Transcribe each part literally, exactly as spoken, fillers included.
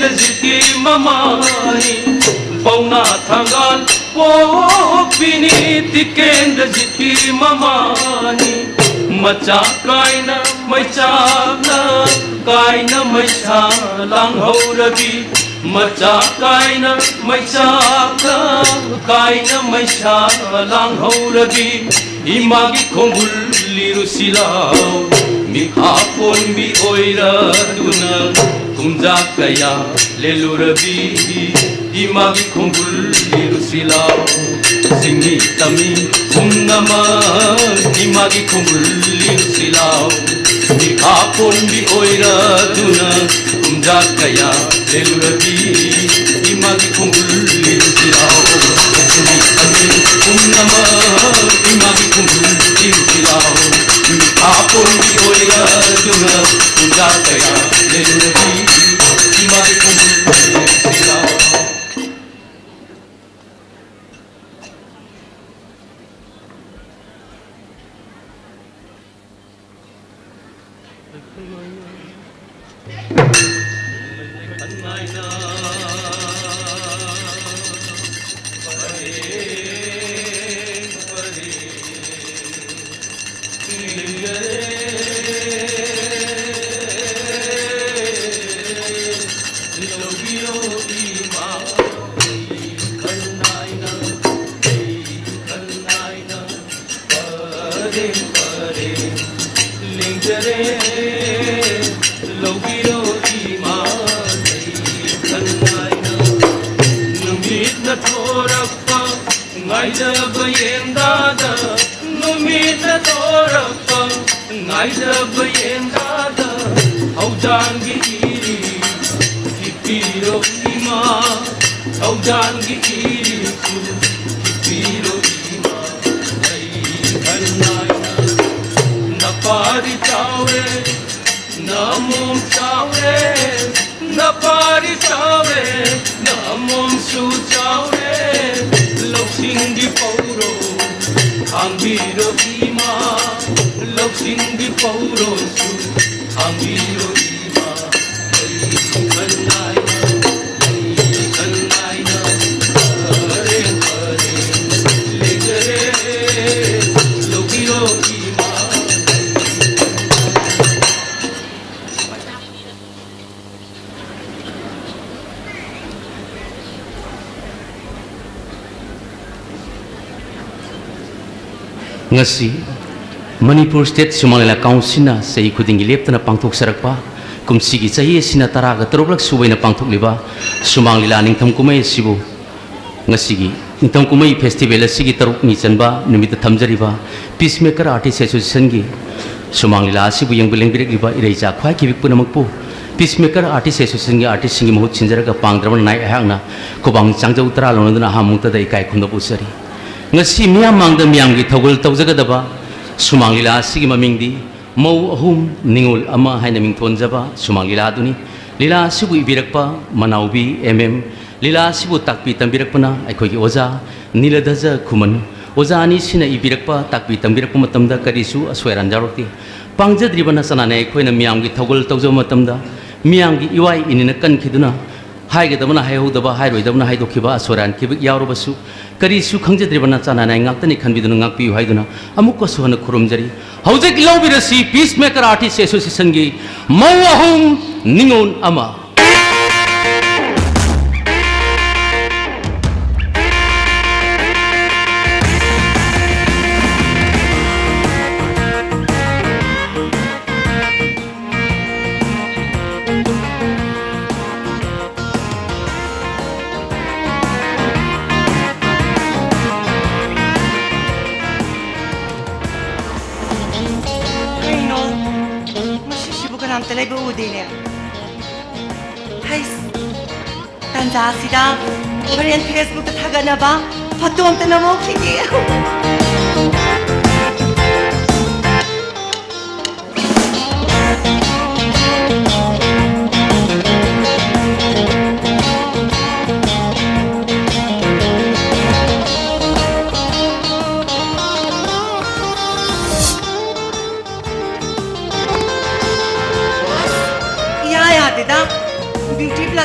टिकेंद्रजीकी ममानी पौना थांगाल पोपिनी टिकेंद्रजीकी ममानी मचा कायना मैचाना कायना मैसा लांघौरबी मचा कायना मैचाना कायना मैसा लांघौरबी इमागी खोंगुल लिरुसिलाव मिखा पोनबी ओइरादुना कुमजा कया लेलुरबी इमागी खोंगुल लिरुसिलाव सिंगी तमी कुंगमा इमागी खोंगुल लिरुसिलाव मिखा पोनबी ओइरादुना कुमजा कया लेलुरबी इमागी खोंगुल लिरुसिलाव सिंगी तमी कुंगमा इमागी खोंगुल लिरुसिलाव मिखा पोनबी ओइरादुना कुमजा कया लेलुरबी इमागी खोंगुल लिरुसिलाव ngasi Manipur State Sumalila Council na sa ikuding ilepta na pangtuk sarakpa kumsigi sahi sina taraga terublak subay na pangtuk liba sumanglila ning thamkumay sibu ngasigi ning thamkumay festival sigi taruk ni chanba numita thamjariba Peacemaker Artist Association gi sumanglila sibu yang bileng birek liba ireja khwai kibik punamakpu Peacemaker Artist Association gi artist singi mahut chinjaraga pangdraman nai ahangna kobang changjau tara lonoduna hamungta dai kai khumda pusari ngasi miyam mangda miyam gi thogul tawjagadaba sumanglila sigi mamingdi mau ahum ningul ama haina mingthonjaba sumanglila duni lila sibu ibirakpa manaubi mm lila sibu takpi tambirakpana aikhogi oja niladaja khuman oja ani sina ibirakpa takpi tambirakpa matamda karisu aswairan jarokti pangjadribana sanane aikhoina miyam gi thogul tawjaba matamda miyam gi iwai inina kankhiduna haigedabana haihudaba hairoidabana haidokhiba aswaran kibik yawrobasu karisu khangjadribana chanana ngakhtani khanbiduna ngakpiu haiduna amukko suhana khurumjari hojik lobirasi Peacemaker Artist Association gi mau ahum ningon ama Tanjasida, Korean Facebook taganaba, patom tanamo kiki.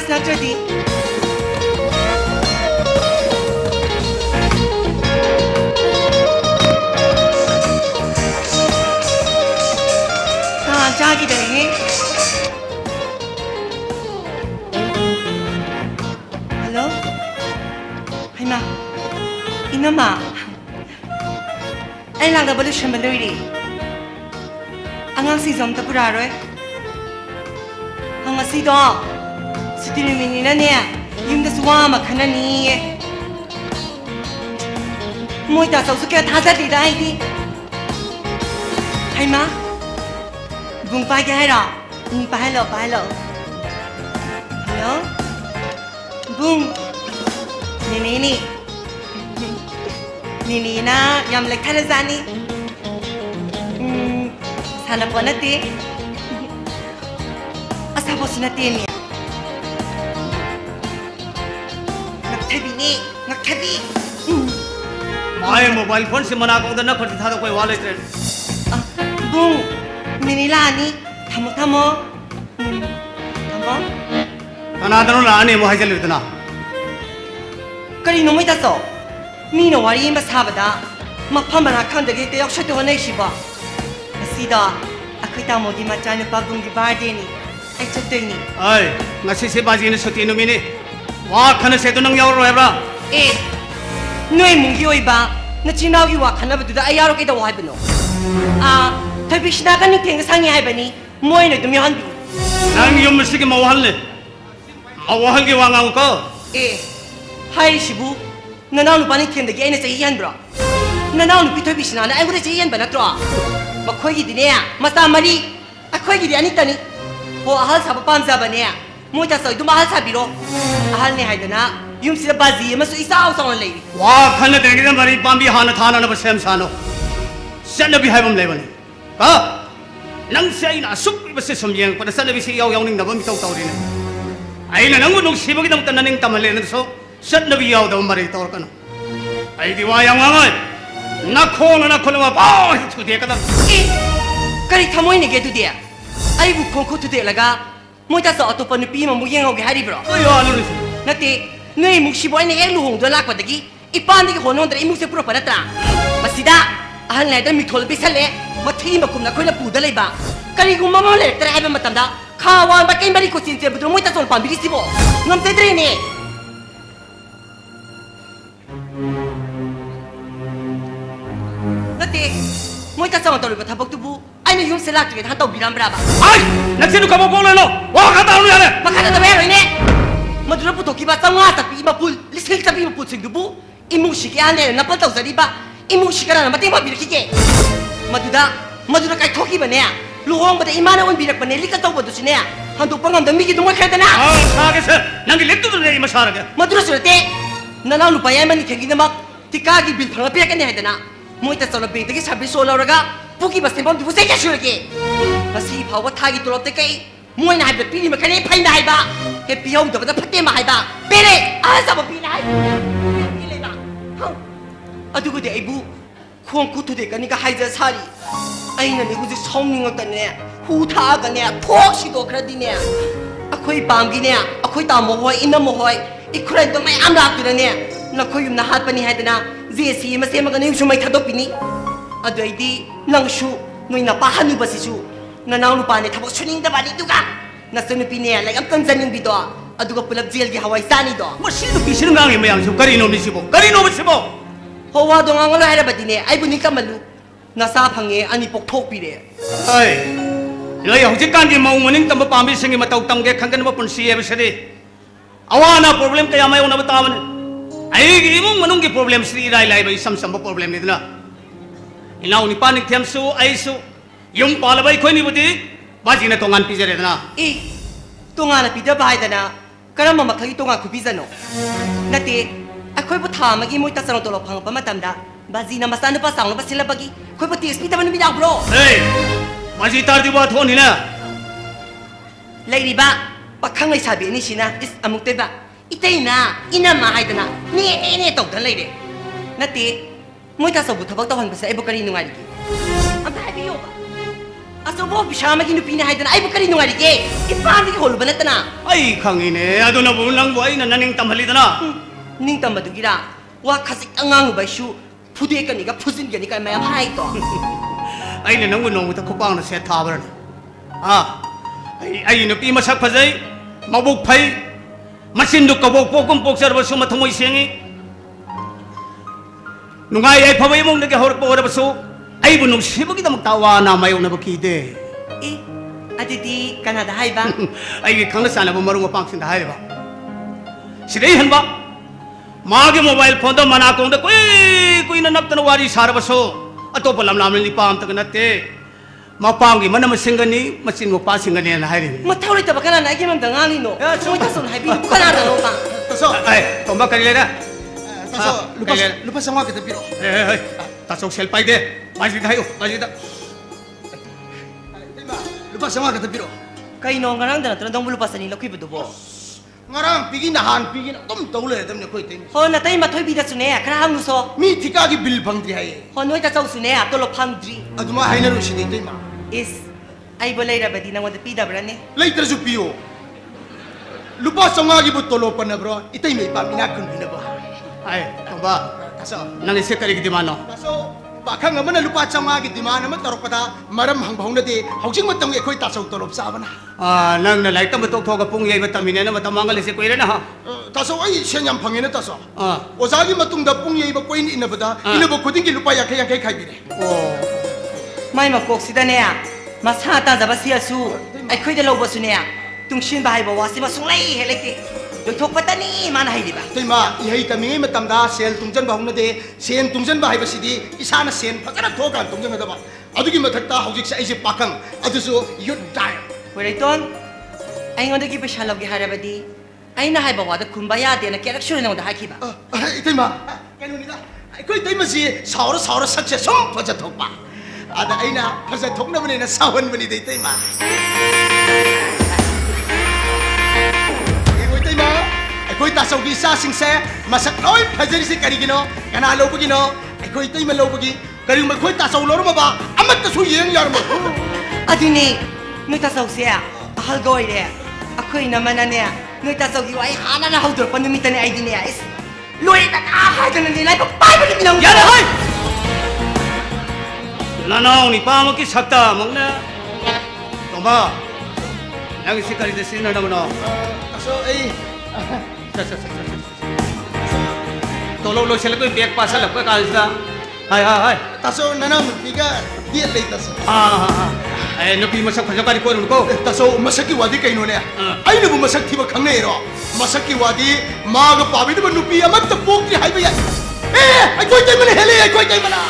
Class nurtured. Ah, jagi dari. Hello? Hai ma. Ina ma. Ai lang da balu shambaluri. Angang si zom ta pura roi. Ang si do. Sitini mini na ne. Yung da suwa ma khana ni. Moi ta sau su ke tha sa di dai di. Hai ma. Bung pa ke hai ra. Bung pa hello pa hello. Hello? Bung. Ni ni ni. Ni ni na yam lek thara zani. Hmm. Sana po nati. Asa po sinati niya. Ngaktabi ni. Ngaktabi. माये mobile phone से मना को ना खर्च था तो कोई वाले ट्रेन Bung. Ni ni la ni. Thamo thamo. Thamo. तना दनो लाने मोहाई चल इतना Kari no moi ta so. Mi no wari ba sa ba da. Ma pham ba khan de ge te yak shat to nei shi ba. Asi da. Akhoi ta mo di ma chan pa bung di birthday ni. Ai chat te ni. अय ngasi se baji ne suti no mini wa khana se to nang yaw ro hebra Eh. Noi mung gi oi ba. Na chinau gi wa khana ba du da ai yaro ke da wa ba no. Ah, thai bi shna ka ni theng sang ni hai ba ni. Moi no dum yan bi. nang yum misi ke mawal ne mawal ge wa ngang ko Eh. Hai shibu. Na na lu pa ni theng de ge ai na sai yan bra. Na na lu pi thai bi shna na ai gu de sai yan ba na tro. Ma khoi gi di ne ya. Ma sa mari. A khoi gi di ani ta ni. Ho ahal sa ba pam za ba ne ya. Moi ta so du ma ahal sa bi ro. Ahal ne hai da na. Yum si da bazi ma su isa au sa on lei. wa khana de ge mari pambi hana thana na basem sano sen bi hai bam le bani ka nang sei na sup bi se som yang pada sen bi se yaw yaw ning na bam tau tau ri ne ai na nang nu si ba gi dam tan ning tam le na so sen bi yaw da mari tor kana ai di wa yang ngai na khon na khon ma ba chu de ka da Eh, kari thamoi ne ge tu dia. Ai bu khon khu tu de laga. Moi ta so atopa nu pi ma mu yeng ho ge hari bro. ai ya lu ni Nati, noi mu shi boy ne ek lu hong do lak pa dagi. Ipan dagi hon hon dra imu se puro pa na tra. Masida, ahal na da mi thol bi sale. Ma thi ma kum na khoi la pu da lei ba. Kari gu ma ma le tra ai ba matam da. Kha wan ba kain bari ko sin se bu moi ta sol pam bi si bo. Ngam te dre ne. Nati, moi ta sa to ba thabak tu bu. Ai na yum se lak tu ha to bi ram bra ba. ai nak sinu ka mo bol lo wa ka ta lu ya le Makana da bero ne. Madura puto ki ba tanga ta pi ma pul lisil ta pi ma pul sing dubu. Imu shi ke ane na pa tau zari ba. Imu shi kana na mati ma bi ki ke. Maduda madura kai thoki ba ne. Lu hong ba da imana on bi rak ba ne li ka tau ba du ne. Han du pangam da mi ki du ma kha da na. ah sa ge se nang le tu ne ma sa ra ge Madura su te. Na na lu pa ya mani thengi na mak. Tika gi bil phanga pe ka ne ha da na. Moi ta sala be ta ki sabi so la ra puki ba se bam du se ka shu ke. Basi phawa tha gi tulop te kai. Moi na ba pi ni ma kane phai na ba. Ke pi hong da ba phatte ma hai ba. Pere a sa ba pi na hai. Ki le ba. Hau. Adu ko de ai bu. Khong ku tu de ka ni ka hai ja sari. Ai na ni hu ji song ni ngak ta ne. Hu tha ga ne. Phok si do khra di ne. Akhoi pam gi ne. Akhoi ta mo hoi ina mo hoi. I khrai do mai am la tu ne. Na khoi yum na hat pa ni hai da na. Je si ma se ma ga ni shu mai tha do pi ni. Adu ai di nang shu noi na pa hanu ba si shu. Na nang lu pa ne thabo shuning da ba ni tu ka. Na sunu pi ne la am kan zaning bi do. Adu ga pulap jail gi hawai sani do. ma si nu pi sin ngang ye ma yang su kari no ni si bo kari no si bo Ho wa do ngang lo hai ba di ne. Ai bu ni ka malu. Na sa phange ani pok thok pi de. ai lo ya hu ji kan gi mau muning tam pa mi sing ma tau tam ge khang kan ma pun si e se de awana problem ka ya mai ona ba ta man ai gi mu manung gi problem si rai lai ba sam sam problem ni na ina uni pa ni them su ai su yung pa la bai khoi ni budi ba ji na tongan pi je re na E tonga na pi da ba hai da na. Karam ma khagi tonga khu pi za no. Na te akhoi bu tha ma gi moi ta sarong to lo phang pa ma tam da. Ba ji na ma sa na pa sang lo ba sila ba gi. Khoi bu tes pi ta man bi da bro. ei ma ji tar di ba thon ni na Lai ri ba. Pa khang lai sa bi ni sina is amuk te ba. Itay na ina ma hai da na. Ni ni ni to dan lai de. Na te moi ta sa bu thabak ta hon ba sa e bu kari nu ngai gi. Am ta bi yo ba. ꯑꯆꯧꯕ officer ꯑꯃꯒꯤ ꯅꯨꯄꯤꯅꯤ ꯍꯥꯏꯗꯅ ꯑꯩꯕꯨ ꯀꯔꯤ ꯅꯨꯡꯉꯥꯏꯔꯤꯒꯦ? ꯏꯄꯥꯝꯗꯒꯤ ꯍꯣꯜꯂꯨꯕ ꯅꯠꯇꯅ. ꯑꯩ ꯈꯪꯉꯤꯅꯦ ꯑꯗꯨꯅꯕꯨ ꯅꯪꯕꯨ ꯑꯩꯅ ꯅꯅꯤꯡ ꯇꯝꯍꯜꯂꯤꯗꯅ. ꯅꯤꯡꯇꯝꯕꯗꯨꯒꯤꯔ ꯋꯥ ꯈꯖꯤꯛꯇꯪ ꯉꯥꯡꯉꯨꯕ ꯑꯩꯁꯨ ꯐꯨꯗꯦꯛꯀꯅꯤꯒ ꯐꯨꯖꯤꯟꯒꯅꯤ ꯀꯥꯏ ꯃꯌꯥꯝ ꯍꯥꯏꯗꯣ. ꯑꯩꯅ ꯅꯪꯕꯨ ꯅꯣꯡꯃꯇ ꯈꯨꯄꯥꯡꯅ ꯁꯦꯠ ꯊꯥꯕ꯭ꯔꯅꯤ? ꯑꯥ ꯑꯩ ꯑꯩ ꯅꯨꯄꯤ ꯃꯁꯛ ꯐꯖꯩ, ꯃꯕꯨꯛ ꯐꯩ, ꯃꯆꯤꯟꯗꯨ ꯀꯕꯣꯛ ꯄꯣꯛꯀꯨꯝ ꯄꯣꯛꯆꯔꯕꯁꯨ ꯃꯊꯃꯣꯏ ꯁꯦꯡꯉꯤ. ꯅꯨꯡꯉꯥꯏ ꯌꯥꯏꯐꯕ ꯏꯃꯨꯡꯗꯒꯤ ꯍꯧꯔꯛꯄ ꯑꯣꯏꯔꯕꯁꯨ ꯑꯩꯕꯨ ꯅꯨꯡꯁꯤꯕꯒꯤꯗꯃꯛꯇ ꯋꯥꯅ ꯃꯥꯌꯣꯛꯅꯕ ꯀꯤꯗꯦ. ꯏ ꯑꯗꯨꯗꯤ ꯀꯅꯥꯗ ꯍꯥꯏꯕ? ꯑꯩꯒꯤ ꯈꯪꯅ ꯆꯥꯟꯅꯕ ꯃꯔꯨꯞ ꯃꯄꯥꯡꯁꯤꯡꯗ ꯍꯥꯏꯔꯤꯕ. ꯁꯤꯗꯩ ꯍꯟꯕ मागे मोबाइल फोन तो मना को कोई कोई नप्तन वारी सारबसो अतोप लमलाम निपा अमतक नते मपांगी मनम सिंगनी मचिन मोपा सिंगनी न हाइरि मथाउ लेतब कना नाइगे मम दंगानी नो मोइ तसोन हाइबि कना दनो बा तसो ए तोंबा करि लेरा तसो लुपा लुपा संवा के पिरो ए ए तसो सेल पाइ दे माजि दायो माजि दा लुपा संवा के पिरो कई नो ngरang दन त्र दंबु लुपा सनी लखि बदुबो ngarang pigi nahan pigi na tom tole dem ne khoi te ho na tai ma thoi bi da sune khara ham so mi thika gi bill phangdri hai ho noi ta chau sune a to lo phangdri aduma haina ru sidi te ma is ai bo leira badi na ngod pi da brane leitre ju pio lupa songa gi bu tolo pan bro itai me ba mina kun bina ba ai toba taso nang se kari gi dimano taso pakhang amana lupa chama gi diman ama tarokpada maram hang bhauna de housing matang e khoi ta chau tolop sabana आ नंग न लाइक तम तो थोग पुंग ये मतमिने न मत मंगल से कोइरे न हा तासो आई सेन्याम फंगे न तासो आ ओजागी मतुंग द पुंग ये ब कोइन इन बदा इन ब खुदिंग की लुपा याखे याखे खाइ बिरे ओ mai ma kok sida ne ma sa ta jaba sia su ai khoi de lo bo su ne tungsin ba hai ba wasi ba sung lai heleke do thok patani man hai diba तेमा यही तमी में तमदा सेल तुंजन बहुन दे सेन तुंजन बाहाई बसिदी इसाना सेन फजना थोका तुंजन दबा अदुगी मथक्ता हौजिक से आइसे पाकंग अदुसु युट time Waiton, ay ngon dagi pesa lagi harabadi, ay na hay bawa da kumbaya de na kaya sure na udah haki ba. तेमा कनु निदा कोई तेमा सी सावर सावर सक्से सम फजा थोपा आदा आइना फजा थोकना बने ना सावन बनी दे तेमा ये कोई तेमा कोई तासौ की सा सिंग से मसक लोय फजरी से करिगिनो कना लोबगिनो कोई तेमा लोबगी करि म कोई तासौ लोरम बा अमत सु येंग यार म Adini, noi ta sau sia, ahal goi de, akoi na mana ne, noi ta sau gi wai hana na haudur panu mita ne ai dine is. Loi ta ka ha de ne lai pa pai ba ni long. या रे होय ना ना नि पाम की सकता मंगना तोबा नंग से करि दे सिन न मनो तासो ए तो लो लो सेल कोई बैग पासा लग काल सा हाय हाय हाय तासो नना मुतिगा दिए ले तासो हां हां हां ए नुपी मसक फजो करि कोन को तासो मसकी वादी कइनो ने आइने बु मसक थिबा खंगने रो मसकी वादी माग पाबिद ब नुपी अमत पोक ri हाइबा या ए आई कोई तै मने हेले आई कोई तै मना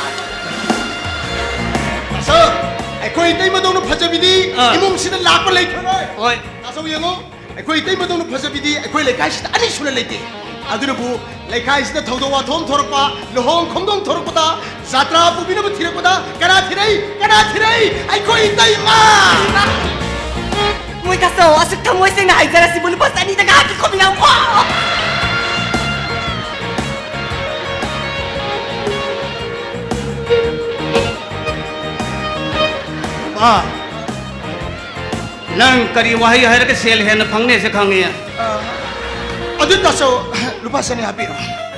तासो आई कोई तै मदोनो फजबिदी इमुम सिदा लाप लै खरोय ओय तासो यंगो आई कोई तै मदोनो फजबिदी आई कोई लेकाय सिदा अनि सुना लेते अदुनबु लेखाय सिदा थौदो वाथोम थोरपा लोहोंग खोंदोंग थोरपदा जात्रा पुबिनबु थिरपदा कना थिरै कना थिरै आई कोई तै मा Moi ta sau asuk thang moi sing na ai jara si bulu pas ani ta ga ki khomi na ko. बा नंग करी वही है के सेल है न फंगने से खांगे अदु तासो लुपा सने हापिरो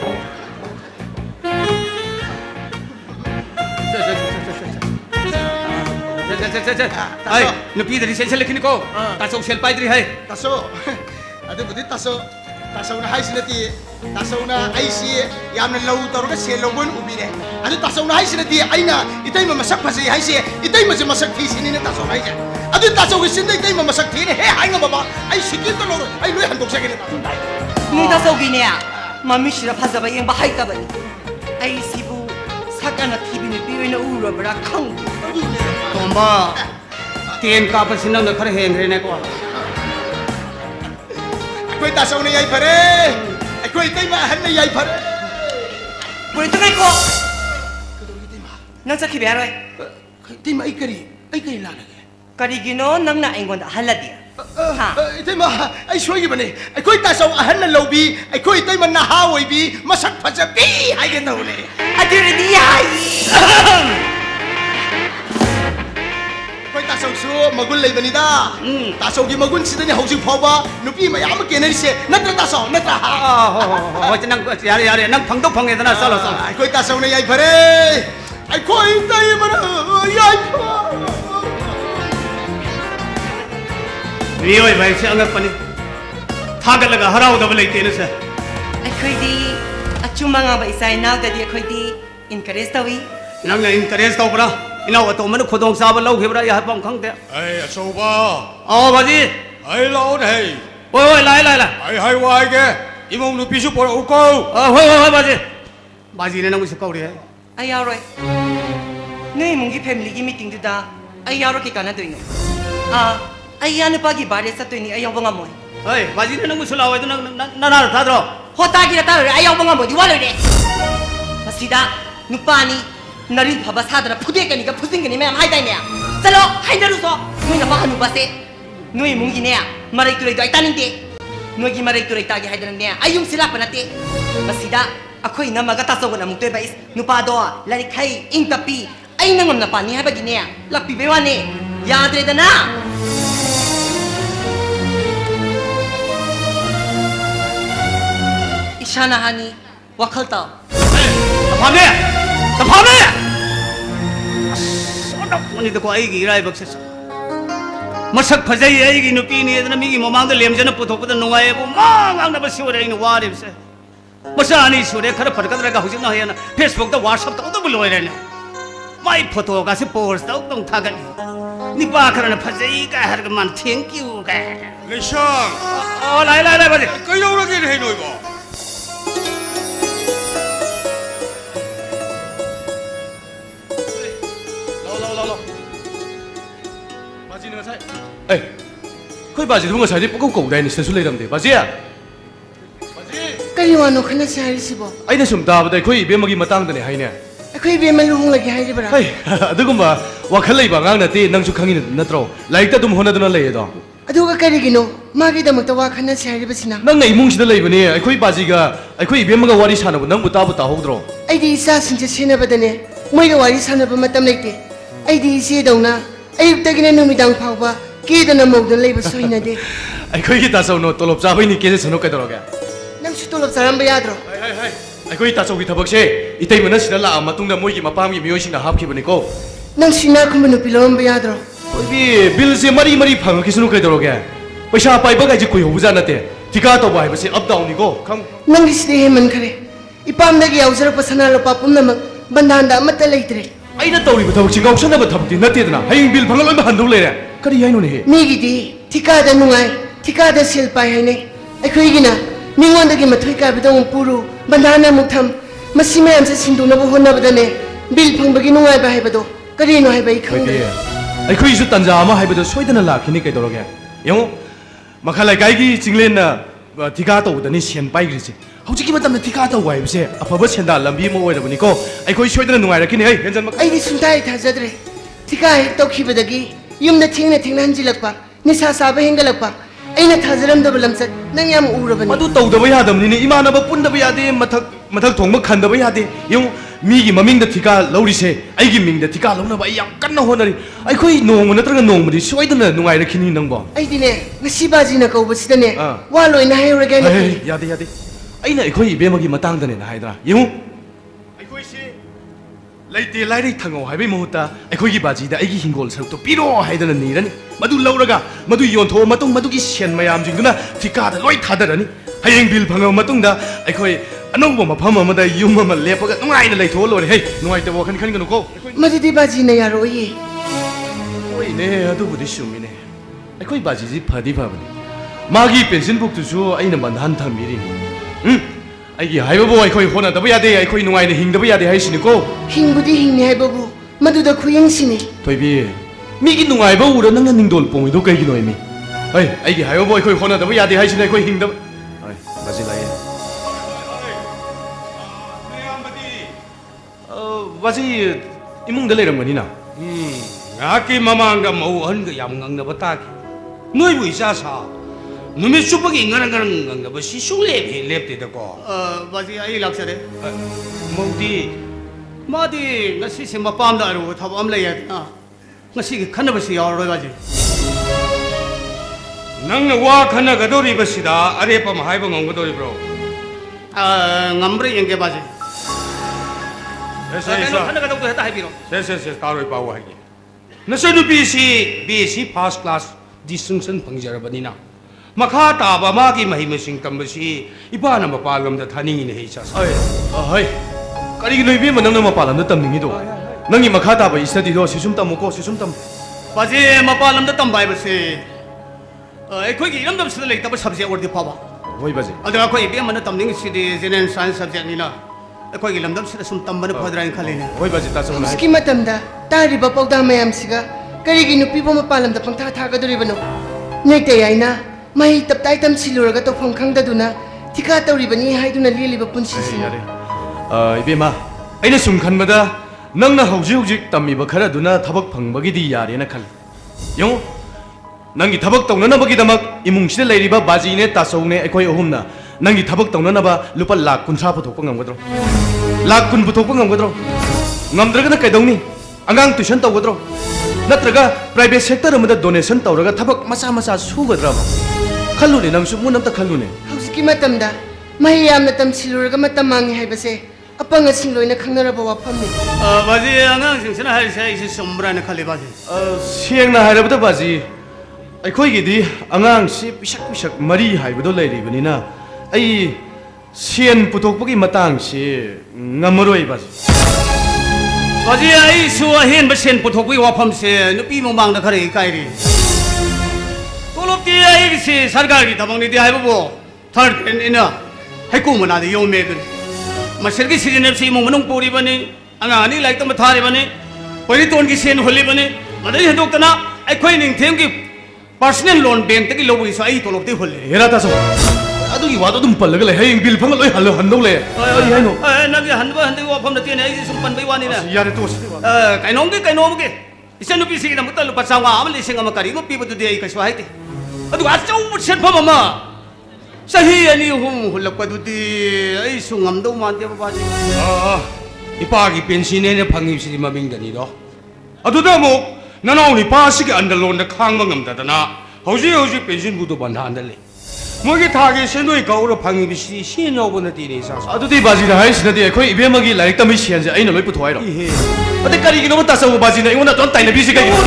ay nupi dari sel sel kini ko tasau sel pai dari hai तासो अदु बदि तासो तासो ना हाइस नति तासो ना आइसी यामना लौ तरुगा से लौबन उबिरे अदु तासो ना हाइस नति आइना इतै म मसक फसे हाइसे इतै म मसक थि सिनि ने तासो हाइसे अदु तासो ग सिन इतै म मसक थि ने हे हाइङ बाबा आई सिकिन त लौ आई लोय हन्दोक सकेने तासो दाइ Moi ta sau gi ne mami shira phaza ba yeng ba hai ka ba ni. Ai sibu sakana thibi ni pi na ura bra khang. tomba ten ka pasinang na khare heng rene ko कोई तासो ने याई फरे कोई इतै म हन ने याई फरे Moi ta kai ko. Nang sakhi ba roi. इतै म आई करी आई करी ला लगे Karigino nang na ingon da haladi. Ha. इतै म आई सोई बने कोई तासो अहन लौबी कोई इतै म नहा ओइबी मसक फजबी हाइगे नहुने Adiri di ai. कोई तासो तासौसु मगुन लेबनिदा तासौगी मगुन सिदनि हौजिक फावबा नुपी मयाम केनरिसे नत्र तासौ नत्र हो हो नंग यारे यारे नंग फंगदो फंगेदना चलो चलो आइखोय तासौने याइ फरे आइखोय ताइ मर याइ रियोय भाई से अंग पनि थागत लगा हराउदब लेतेने से ꯑꯩꯈꯣꯏꯗꯤ ꯑꯆꯨꯝꯕ ꯏꯆꯥ ꯏꯅꯥꯎꯗꯗꯤ ꯑꯩꯈꯣꯏꯗꯤ इनकरेज तवी नंग इनकरेज तौबरा इनाव अतोमन खुदोंग चाबा लौखिबरा या हापम खंगते ऐ अचौबा आओ बाजी ऐ लाओ नै ओय ओय लाय लाय लाय ऐ हाय वाय गे इमौ नुपिसु पर उको अ होय होय बाजी बाजी ने नंग से कौरी है ꯑꯩ ꯌꯥꯎꯔꯣꯏ ꯅꯣꯏ ꯏꯃꯨꯡꯒꯤ ꯐꯦꯃꯤꯂꯤꯒꯤ ꯃꯤꯇꯤꯡꯗꯨꯗ ꯑꯩ ꯌꯥꯎꯔꯛꯀꯦ ꯀꯥꯟꯅꯗꯣꯏꯅꯣ ꯑꯥ ꯑꯩ ꯏꯌꯥ ꯅꯨꯄꯥꯒꯤ ꯕꯥꯔꯗꯦ ꯆꯠꯇꯣꯏꯅꯤ ꯑꯩ ꯌꯥꯎꯕ ꯉꯝꯃꯣꯏ ꯍꯣꯏ बाजी ने नंग सुलाव ꯑꯗꯨ ꯅꯪ ꯅꯅꯥ ꯊꯥꯗ꯭ꯔꯣ ꯍꯣ ꯇꯥꯒꯤꯔ ꯇꯥꯔꯣꯏ ꯑꯩ ꯌꯥꯎꯕ ꯉꯝꯃꯣꯏꯗꯤ ꯋꯥ ꯂꯣꯏꯔꯦ ꯃꯁꯤꯗ ꯅꯨꯄꯥꯅꯤ नरील फबा सादर फुदेकनी का फुजिंगनी मैम हाइदाइने चलो हाइदरुसो नोइना बाहनुबासे नोइ मुंगिने मरै तुरै दो आइतानिंते नोइगी मरै तुरै तागे हाइदरने आयुम सिलाप नते मसिदा अखोइ नमगा तासोगना मुक्ते बाइस नुपादो लाइक हाइ इंतपी आइना ngomna pani हाबगिने लपि बेवाने याद्रेदना इशाना हानी वखलता तफामे तफामे सोना कोनी तो कोई गिरा है बक्से मसक फजाई है कि नुपी नहीं है ना मिगी ममांग लेम जन पुथो पुथो नुआए वो मांग आंग बस हो रहे हैं वारे से बस आनी सुरे खर फटकत रहा हुजिन ना है ना फेसबुक तो व्हाट्सएप तो तो बुलवाए रहने माई फोटो का से पोस्ट तो तुम था गनी निपा करने फजाई का हर के मान थैंक यू का लेशांग ओ लाय लाय लाय बजे कई लोग लगे नहीं नोई बा ऐ कोई बाजी तुम साइड पुको को दाइन ससु लेरमदे बाजी बाजी कई वानो खना सारी सिबो आइना सुम ताबदे कोई बेमगी मतंग दने हाइने अखोई बेम लुहुंग लगे हाइरिबरा है अदुगुमा वखल लेबा ngang नते नंगसु खंगि नत्रो लाइक ता तुम होनदुना लेयदो अदुगा करिगिनो मागी दमक वा खना सारिबसिना नंग इमुंग सिदा लेबने अखोई बाजीगा अखोई बेमगा वारी सानबो नंगबु ताबु ताहोद्रो आइदि इसा सिंजे सेनबदने मोइगा वारी सानब मतम लेते आइदि इसे दौना अयुक्तगिने नुमिदांग फावबा केदना मौदन लेब सोइनदे अखोई की तासौनो तोलब चाबैनि केजे सनो कदरोगा नंसु तोलब चारम याद्रो हाय हाय हाय अखोई तासौगी थबकसे इतै मना सिदा ला मतुंगदा मोइगी मपामगी मियोइसिना हापखिबनिको नंसिना खुमनु पिलोम याद्रो ओबी बिल से मरी मरी फंग किसनु कदरोगा पैसा पाइबा गाइजे कोइ होबुजा नते टिका तो बाय बसे अप डाउन निको खम नंगिसदे हेमन खरे इपामदगी याउजर पसना लोपा पुमनमक बंधानदा मत लेइत्रे अइना तौरिबो थबकसि गाउसनबो थबति नतेदना हयिं बिल फंग लोइबा हन्दौ लेरे करि हाइनो ने मीगिदी ठिकादा नुंगाई ठिकादा सेल पाइ हाइने अखोइगिना मिंगोंदगी मथुइ काबिदों पुरु बंधाना मुथम मसी मयाम से सिंदुनबो होनबदने बिल फंगबगी नुंगाई बा हाइबदो करिनो हाइबा इ खंगदे अखोइसु तंजा अमा हाइबदो सोइदना लाखिनि कैदरोगे यंगो मखा लाइकाइगी चिंगलेना ठिका तौदनि सेन पाइग्रिसे हौजिकी मतमना ठिका तौ वाइबसे अफबा सेंदा लंबी मो ओइरबनिको अखोइ सोइदना नुंगाइरकिनि है हेंजन मक आइदि सुंताइ थाजद्रे ठिका हे तौखिबदगी युमना थिंगना थिंगना हंजिलकपा निसा साबा हेंगलकपा अइना थाजरमदब लमसत नंग याम उरबनि मदु तौदबा यादमनिने इमानबा पुंदबा यादे मथक मथक थोंगबा खंदबा यादे यंग मीगी ममिंग ठिका लौरिसे अइगी मिंग ठिका लौनबा याम कन्न होनरि अखोइ नोंग नत्रगा नोंगमदि सोइदना नुंगाइरकिनि नंगबो अइदिने ngasi बाजिना कौबसिदने वा लोइना हायरगे ने यादे यादे अइना अखोइ बेमगी मतंगदने ना हाइदरा यंग अखोइसे लैते लाइरै थंगौ हाइबै मुहुता अखोइगी बाजिदा अइगी हिंगोल सरतो पिरो हाइदना नीरनि मदु लौरगा मदु योंथो मतुंग मदुगी सेन मयाम जिंगुना ठिकादा लोइ थादरनि हयेंग बिल फंगौ मतुंगदा अखोइ अनौबो मफम अमदा युम अमा लेपगा नुंगाइना लैथो लोरे हे नुंगाइते वखन खनगनुको मदुदी बाजिना यारोये ओइने अदुबुदि सुमिने अखोइ बाजिजि फदि फबनि मागी पेंशन बुकतुसु अइना बंधान थमिरिनि हम अइगी हाइबबो अखोइ होनदबा यादे अखोइ नुंगाइना हिंगदबा यादे हाइसिनिको हिंगबुदी हिंगने हाइबबु मदुदा खुयंगसिनि थोइबि मीगी नुंगाइबा उरा नंगा निंगदोल पोंगिदो कैगिनो एमि है अइगी हाइबबो अखोइ होनदबा यादे हाइसिनि अखोइ हिंगदबा है बाजि लाये बाजी इमुंग लेरमगनिना ngaki mamanga mau han ga yam ngang na bataki noi bui sa sa numi supagi ngarang ngarang ngang na basi sule phe lep te da ko बाजी आई लाक्सरे maudi मादी ngasi se mapam da ru thab am lai ya ngasi khanabasi yauroi baji nangna wa khanagadoribasida arepam haiba ngamgadoribro a ngambre yenge baji esa esa khanagadok heta haibiro se se se karoi pawa hagi nasanu bc bc first class distinction phangjarabani na makha taba ma ki mahimasing tambasi ibana mapalam da thaningi ne hecha ai ai kari noi bi manang na mapalam da tamningi do nangi makha taba study do sisum tam ko sisum tam baji mapalam da tambai basi ai khoi gi ramdam sida lei taba subject ordi paba hoi baji adra khoi bi man tamning sidi general science subject ni na khoi gi lamdam sida sum tambana phadra in khale ne hoi baji ta sum na ski matamda tari ba pawda mayam siga kari gi nupi bo mapalam da pangtha tha ga doribano nyai te yaina mai tap tai tam siluraga to phang khang da duna thika tawribani haiduna liliba punsi si yare ai be ma aina sum khan bada nangna hauji hauji tammi ba khara duna thabak phangba gi di yare na khal yong nangi thabak tawna na bagi damak imung sida leiriba baji ne tasau ne ekoi ohumna nangi thabak tawna na ba lupa lakh kunthra puthok pa ngamgadro lakh kun puthok pa ngamgadro ngamdraga na kaidongni angang tuition tawgadro natraga private sector amada donation tawraga thabak macha macha sugadra ba khallu ne nang su mun amta khallu ne hauski matamda mai yamna tam siluraga matam mangi haibase apanga singloina khangnaraba wafamni baji angang singsana hai sai isi somra ne khale baji siengna hairabda baji aikoi gi di angang si pisak pisak mari haibado leiribani na ai sien puthokpagi matang si ngamroi baji baji ai su hen ba sen puthokwi wafam se nupi mongmang da khare kai ri tolop ti ai si sarkar gi thamang ni di hai bo third grade ina hai ku mana de yom me de masir gi sirin se mong manung puri bani anga ani like tam thari bani pori ton gi sen holi bani madai hedok tana ai khoi ning them gi personal loan bank tagi lobi so ai tolop te holi hera ta so adugi wado dum pallaga le haying bill phang loi halo handau le ai hai no ai na gi hanba handi wafam da ti ne ai sum pan bai wani na yare to eh kai nong gi kai nom gi isen nupi si na mutal lupa sawa am le singa makari mo pi bu de ai ka swa hai te adu a chau sen pha mama sahi ani hum hulak pa du ti ai su ngam do man te ba ji ah ipa gi pension ne phangi si maming dani do aduda mo nanau ni pa si gi andalon da khang ma ngam da dana hauji hauji pension bu do bandha andale mogi thagi senoi gaura phangi bi si si no bu na ti ni sa adudi baji da hai sinadi ekoi ibema gi laik tami sian je aina loi puthoi ro ade kari gi no ta sa baji na ingona ton taina bi si kai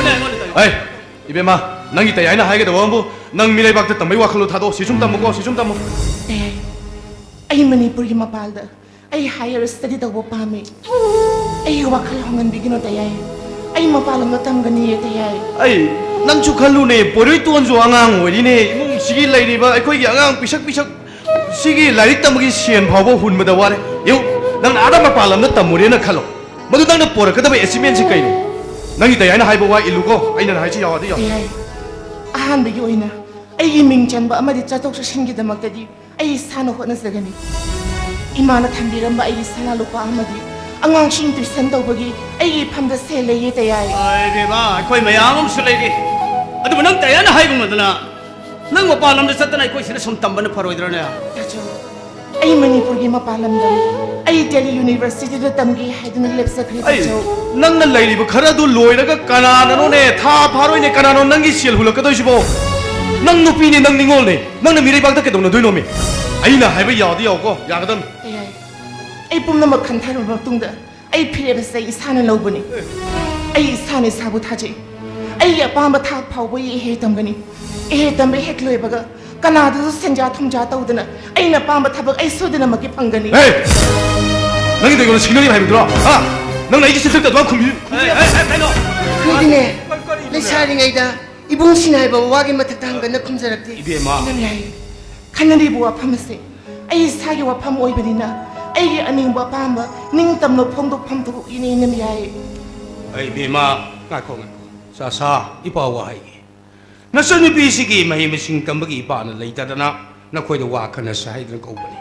ai ibema nangi tai aina hai ga do ambu nang milai bak ta tamai wakhalo thado sisum tam ko sisum tam eh ai manipur gi mapalda ai higher study da bo pame ai wakhal hongan bigino ta yai ai mapalam na tam gani ta yai ai nang chu khalu ne pori ton jo angang oi ne imung sigi lai ri ba ekoi gi angang pisak pisak sigi larik tam gi sian phawbo hun ma da ware yu nang ada mapalam na tamure na khalo madu nang na por ka da ba achievement si kai nangi tai aina hai ba wa ilu ko aina hai chi yawa di yaw ai ahan bigi oina ai gi ming chan ba amadi chatok sa shin gi da mak da di ai sana hot na sagani imana thambiram ba ai sana lupa amadi angang sing tu sen do bagi ai pham da se le ye ta yai ai de ba koi mayam am su le gi adu nang tai na hai gu madana nang ma palam da satana koi sina sum tam ban faroi dra na tacho ai manipur gi mapalam da ai delhi university da tamgi haidun lep sakri ai tacho nang na lai ri ba khara du loi ra ga kana na no ne tha pharoi ne kana no nang gi sial hulak ka doi sibo nang nupi ni nang ningol ne nang na mirai bak ta ke dong na doi no me ai na hai ba yaw di yaw ko ya ga dam ai ai pum na makhan thar ba tung da ai phire ba sai isana lo bani ai isana sabu thaje ai ya pa ba tha phau bo ye he tam gani e tam be hek loi ba ga kana da senja thumja tau dana ai na pa ba thabak ai so dana maki phangani hey nang de ko signal hai bidra ha nang na gi sik ta dwa khum ai ai kai no 그이네 레사링아이다 이봉 신하이바 와기 마탁다 한건 나 컴자락디 ibe ma nang yai kanari bu wa phamase ai sa gi wa pham oi badina ai gi aning ba pam ba ning tam no phong do pham do ini nem yai ai be ma ka ko sa sa ipa wa hai na san bi si gi mai ma sing tam gi pa na lai ta dana na khoi da wa khana sa hai dan ko bani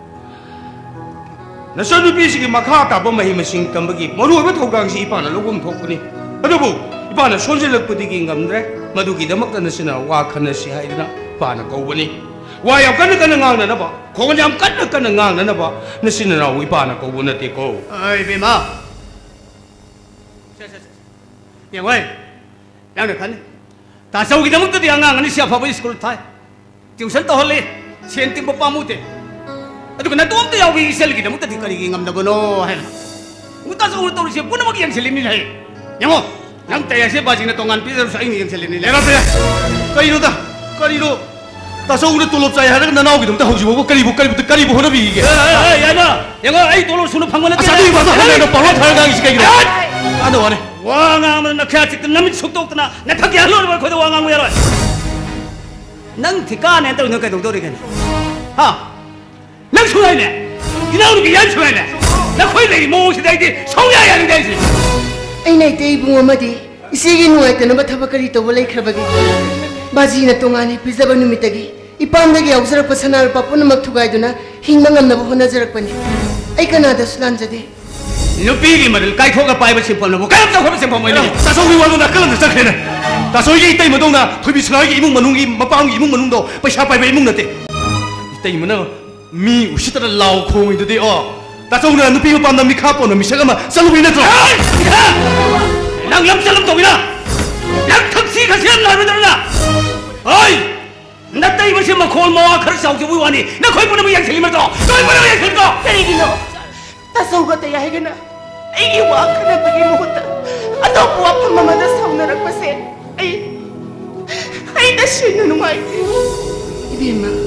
na san bi si gi ma kha ta ba mai ma sing tam gi mo ru ba thau dang si ipa na logum thok bani adu bu ipa na son je lak pu di gi ngam dre ma du gi da mak na sina wa khana si hai dana pa na ko bani wa ya kan kan ngang na ba ko jam kan kan ngang na ba na sina na wi pa na ko bu na ti ko ai be ma Yang wei, yang nak kan? Tak tahu kita mungkin dia angang ni siapa boleh sekolah thai. Tuition tahu le, sentim bapa mute. Aduh kena tuam tu yang wei sel kita mungkin dikari ngam dah bono hel. Muta seorang tahu siapa pun mungkin yang selim ni lah. Yang mo, yang tayar siapa sih nak tongan pisau saya ini yang selim ni. Lepas saya, kali itu dah, kali itu. Tak tahu udah tolong saya hari kena nak gitu, tak hujung aku kali bu kali bu kali bu mana bi? Eh, eh, ya na, yang ay tolong sunuh panggilan dia. Asal ni bahasa mana nak parut hari kali sih kayak gitu. Ano ane? Wah ngang mana nak kacik tu namit suktok tu na, nak pergi halus baru kau tu wah ngang mu ya loh. Nang tika ni tu nak kau doktor ikan. Ha, nang suai ni, kita orang biar suai ni. Nak kau ni mau sedai di, soalnya yang ni sih. Ay na ite ibu mama di, isigin mo ito na matabakari to boleh kerabagi. Bazi na tungani pizza ba numitagi. Ipam lagi awsar pasanar pa pun magtugay do na hingmang am na buhon na jarak pa ni. Ay kanada sulan jadi. Nupi ni madal kay kau kapay bersimpul na bu, kaya tak kau bersimpul mo ini. Tak tahu iwan nak kalam nak kena. Tak tahu ini itai madong na, tu bisa lagi imung manungi, mapang imung manung do, pasal apa imung nanti. Itai mana mi usita na lau kong itu deh oh. Tak tahu na nupi upam na mi kapo na mi sagama selalu ini tu. Nang lam salam tu bila, nang taksi kasihan lah betul na. Oi, nak tahu macam mana kau mau akar sahut tu buat ni, nak kau pun nak yang selim tu, kau pun nak yang selim tu. Kali gino, tak tahu kata ya hegana. Ay wak na bagi mo ta. Ano buat pamama na sahut na nagpasen. Ay, ay na siya na nungay. Ibi ma.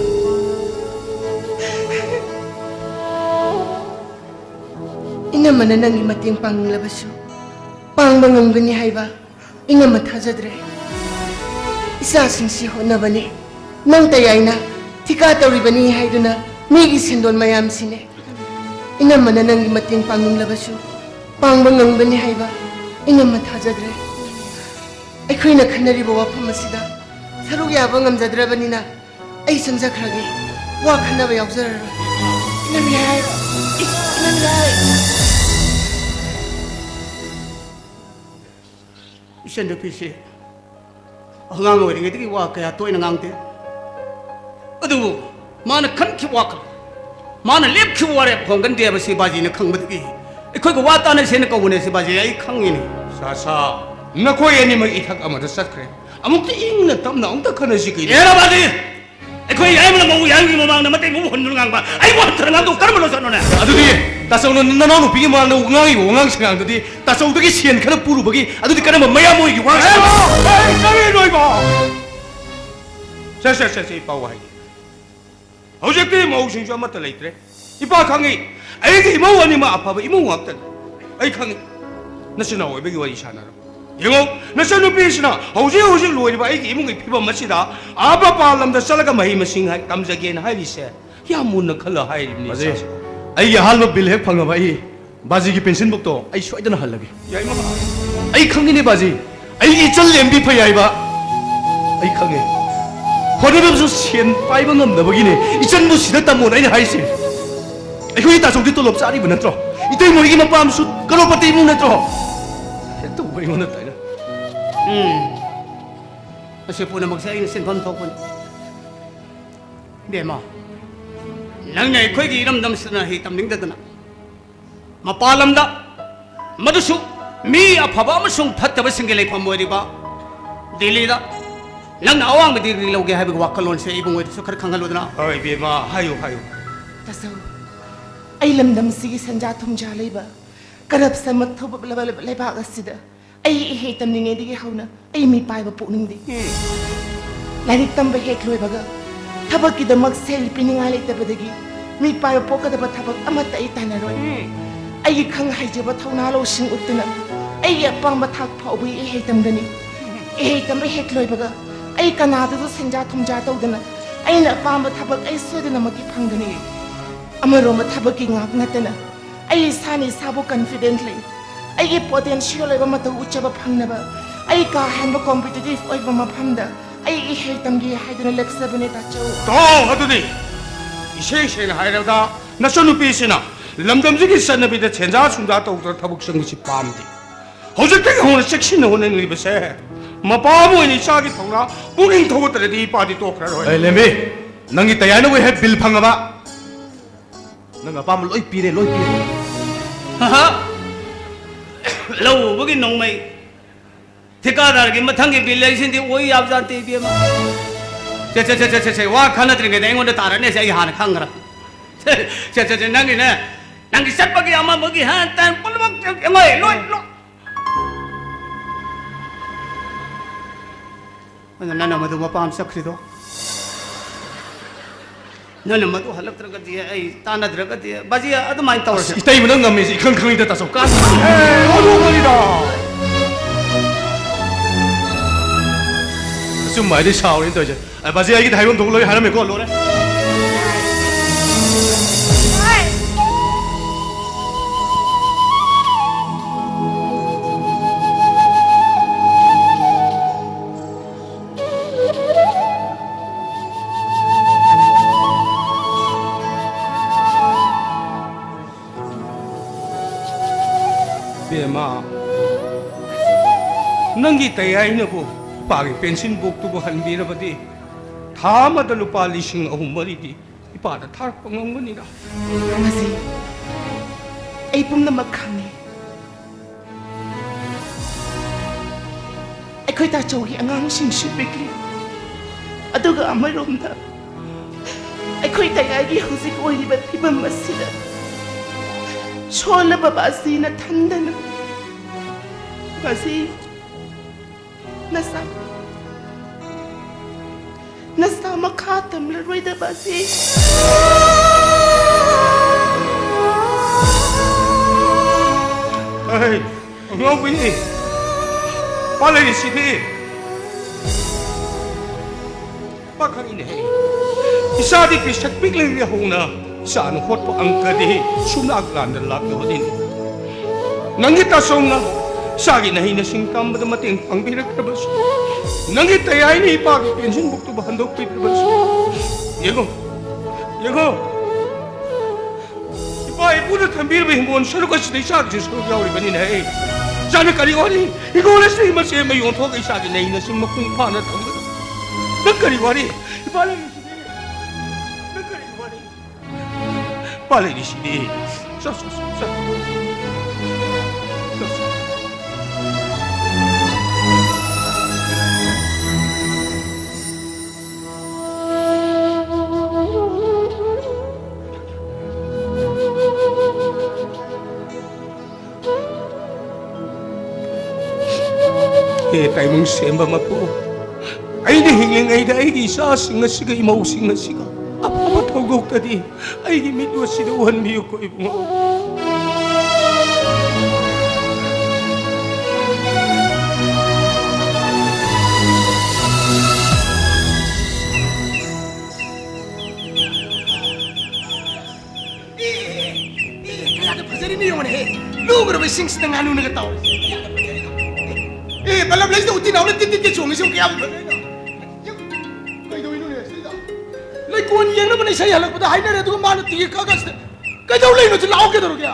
Ina mana nang imating panglabas yo. Pang bangam gani hay ba? Ina mathajadre. Isa singsi ho na bani. Nang tayay na, tika tawri bani hay do na, may isindon mayam sine. Ina mana nang imating panglabas yo. Pang bangam gani hay ba? Ina mathajadre. Ay ko'y nakhanari ba wapam masida. Sarug yabang am zadra bani na. Ay sanjakragi. Wakhan na ba yawzara. Ina miyay. Ina miyay. Isan dah pisi. Hangang orang itu kiwa kaya tu ina ngang te. Aduh, mana kan kiwa kal, mana lep kiwa rep honggan dia besi baji nak kang betul. Ikut kau watan ni sen kau buat si baji ay kang ini. Sasa, nak kau yang ni mag itak amat sakre. Amuk tu ing na tam na ong tak kena sih kini. Ya lah baji. Ikut yang mana mau yang ni mau mang nama teh mau hendur ngang ba. Ay buat terengang tu kerana losan nona. Aduh dia, tak tahu nona nona pergi mana ngangi ngang sengang tu dia. Tak tahu tu kesian kerana puru bagi. Aduh dia kerana maya mau iwan. Eh, eh, kami noi ba. Saya saya saya saya bawa lagi. Hujung tu mau sing cuma terlait re. Ipa kangi, ay ke mau ani ma apa ba imu waktu. Ay kangi, nasi nawa bagi wajib sana. Yang nasi nupi sana, hujung hujung luar iba ay ke imu ke pipa masih dah. Apa palam dah salah kemai masing hai kam jagian hai lise. Ya mun nak kalah hai ni. Bazi, ay hal ma bil hek pangga bayi. Bazi ki pension book to, ay suai dah hal lagi. Ya imu. Ay kangi ni bazi, ay ical lembi payah iba. Ay kangi. Honorable so sian pai bangam na begini. Ican mo sida tamu na ini hai sih. Aku ini tak sanggup tolong cari benar tro. Itu yang mau ingin apa amsud kalau pati imu na tro. Itu bagaimana tak? Hmm. Masih pun nak saya ini sen pun tak pun. Dia mah. Nang ni kau ini ram dam sana hitam ning dah na. Mapalam dah. Madusu mi apa ba masung phatta ba single pam mo di ba. Dili dah. Nang na awang berdiri lau gaya begitu wakalon saya ibu itu sukar kangal udana. Ay, biar hayu hayu. Tasaw. Ay lamdam sige sanja tum jalay ba. Karab sa matho ba bala bala bala ba kasida. Ay ihetam ninge dige hauna. Ay mi pai ba po ning di. Larik tam ba het loy baga. Tabag kita mag selfie ningalay ta badagi. Mi pai ba po kada ba tabag amat ay tanaroy. Ay kang hayje ba thaw nalo sing utna. Ay apang mathak pa ubi ihetam gani. Ihetam ba het loy baga. Ay kanada tu senja tum jatuh dana. Ay nak paham betapa ay sudah nama kita panggani. Amaro betapa kita ngak na. Ay sani sabu confidently. Ay potential ay bamata ucap pang na ba. Ay kahan ba competitive ay bamapamda. Ay ihey tamgi hay dana leksa beneta chow. Tahu hatu ni. Iseng iseng hay dah. Nasa nupi sina. Lamdam segi sana bida senja sunda tahu tertabuk sengi si pam di. Hujung tu orang seksi na orang ni besar. Mapamu ini cakap tahu na, puning tahu terjadi padi tu kerana. Ay lembi, nanti tayar na we have bill pang apa? Nang apa mu loy pire loy pire. Haha. Lau begini nong mai. ठेकेदार की मथंग की बिल ऐसी थी वही आप जानते हैं बिया चे चे चे चे चे चे वाह खाना तरीके देंगे उन्हें तारने से यहाँ खांग रहा चे चे चे नंगी ने नंगी सब बगी अम्मा बगी हाँ तन पुल बग एंगे लो लो नन्ना मधु मपाम सक्री दो नन्ना मधु हलक तरगती है ऐ ताना तरगती है बाजी अदम आइन तावर से इतना ही मनंग गम्मे से इखन खंगी देता सो कास ए ओलो मरीदा सुम मायदे शावरी तो जे बाजी आई की धाइवन धोलो है हरा में को लो रे बेमा नंगी तैयारी न को पागे पेंशन बुक तो हनबीर बदी था मद लुपा लिसिंग अहुम मरीदी इपादा थार पंगंगनी दा मसी ऐ पुमना मखानी ऐखोय ता चौगी अंगांग सिंग सिबिकली अदुगा अमरोमदा ऐखोय तैयारी हुजिक ओइलिबा फिबम मसिदा छोला बाबासी न ठंडन बासी नसा नसा मखातम लरोइदा बासी अरे अंगाव बिनी पाले सिटी पाखरी ने इसादी पिसक पिकले होना सान होट को अंकदी सुनाक लांदन लाग होदिन नंगी तासोंग सागी नहीं न सिंग काम बद मतें पंगबिरक तबस नंगी तयाई नहीं पागी पेंशन बुक तो बंदोक पे तबस येगो येगो इपा इपुद थंबीर बे हिंगोन सरक सिदे साग जिसको यावरी बनी नहीं जाने करी वाली इगोले से मसे में यों थोक सागी नहीं न सिंग मकुंग फाना थंग न करी वाली इपा पाले di sini. So so so. so. Eh, tayo semba mapo. Ay di hinging ay dahil isa singa siga imaw singa siga. Apa tawag tadi? Ay gimito sinuhan niyo ko ibo. Lugar ba sing sa nganu na kataw? Eh, balab lang sa utin ako na titit ka chungi siyang kaya. Kaya daw ino niya, sila. Lai kuwan yang naman ay saya halag pada hay na rin ito kung maano tigil kagas. Kaya daw lang ino, sila ako kaya daw kaya.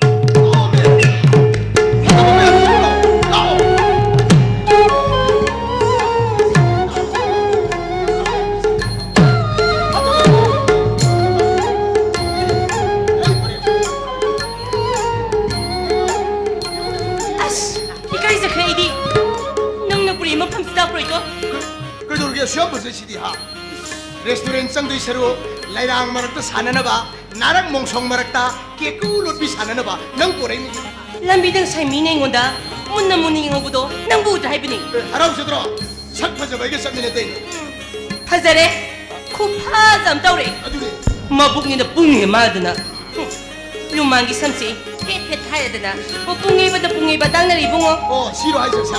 Siapa sih sih dia? Restoran sang tu seru, lairang merekta sana naba, narang mongsong merekta, keku lot bis sana naba, nang koreng. Lambidang saya mineng onda, munna muning ngobudo, nang bu drive ni. Harap sedro, sak paja bagai sak minute. Pazare, kupa zam taure. Aduh. Mabuk ni na pungi madana. Lumangi samsi, pet pet hai dana. Mo pungi bada pungi badang na ribungo. Oh, siro hai sasa.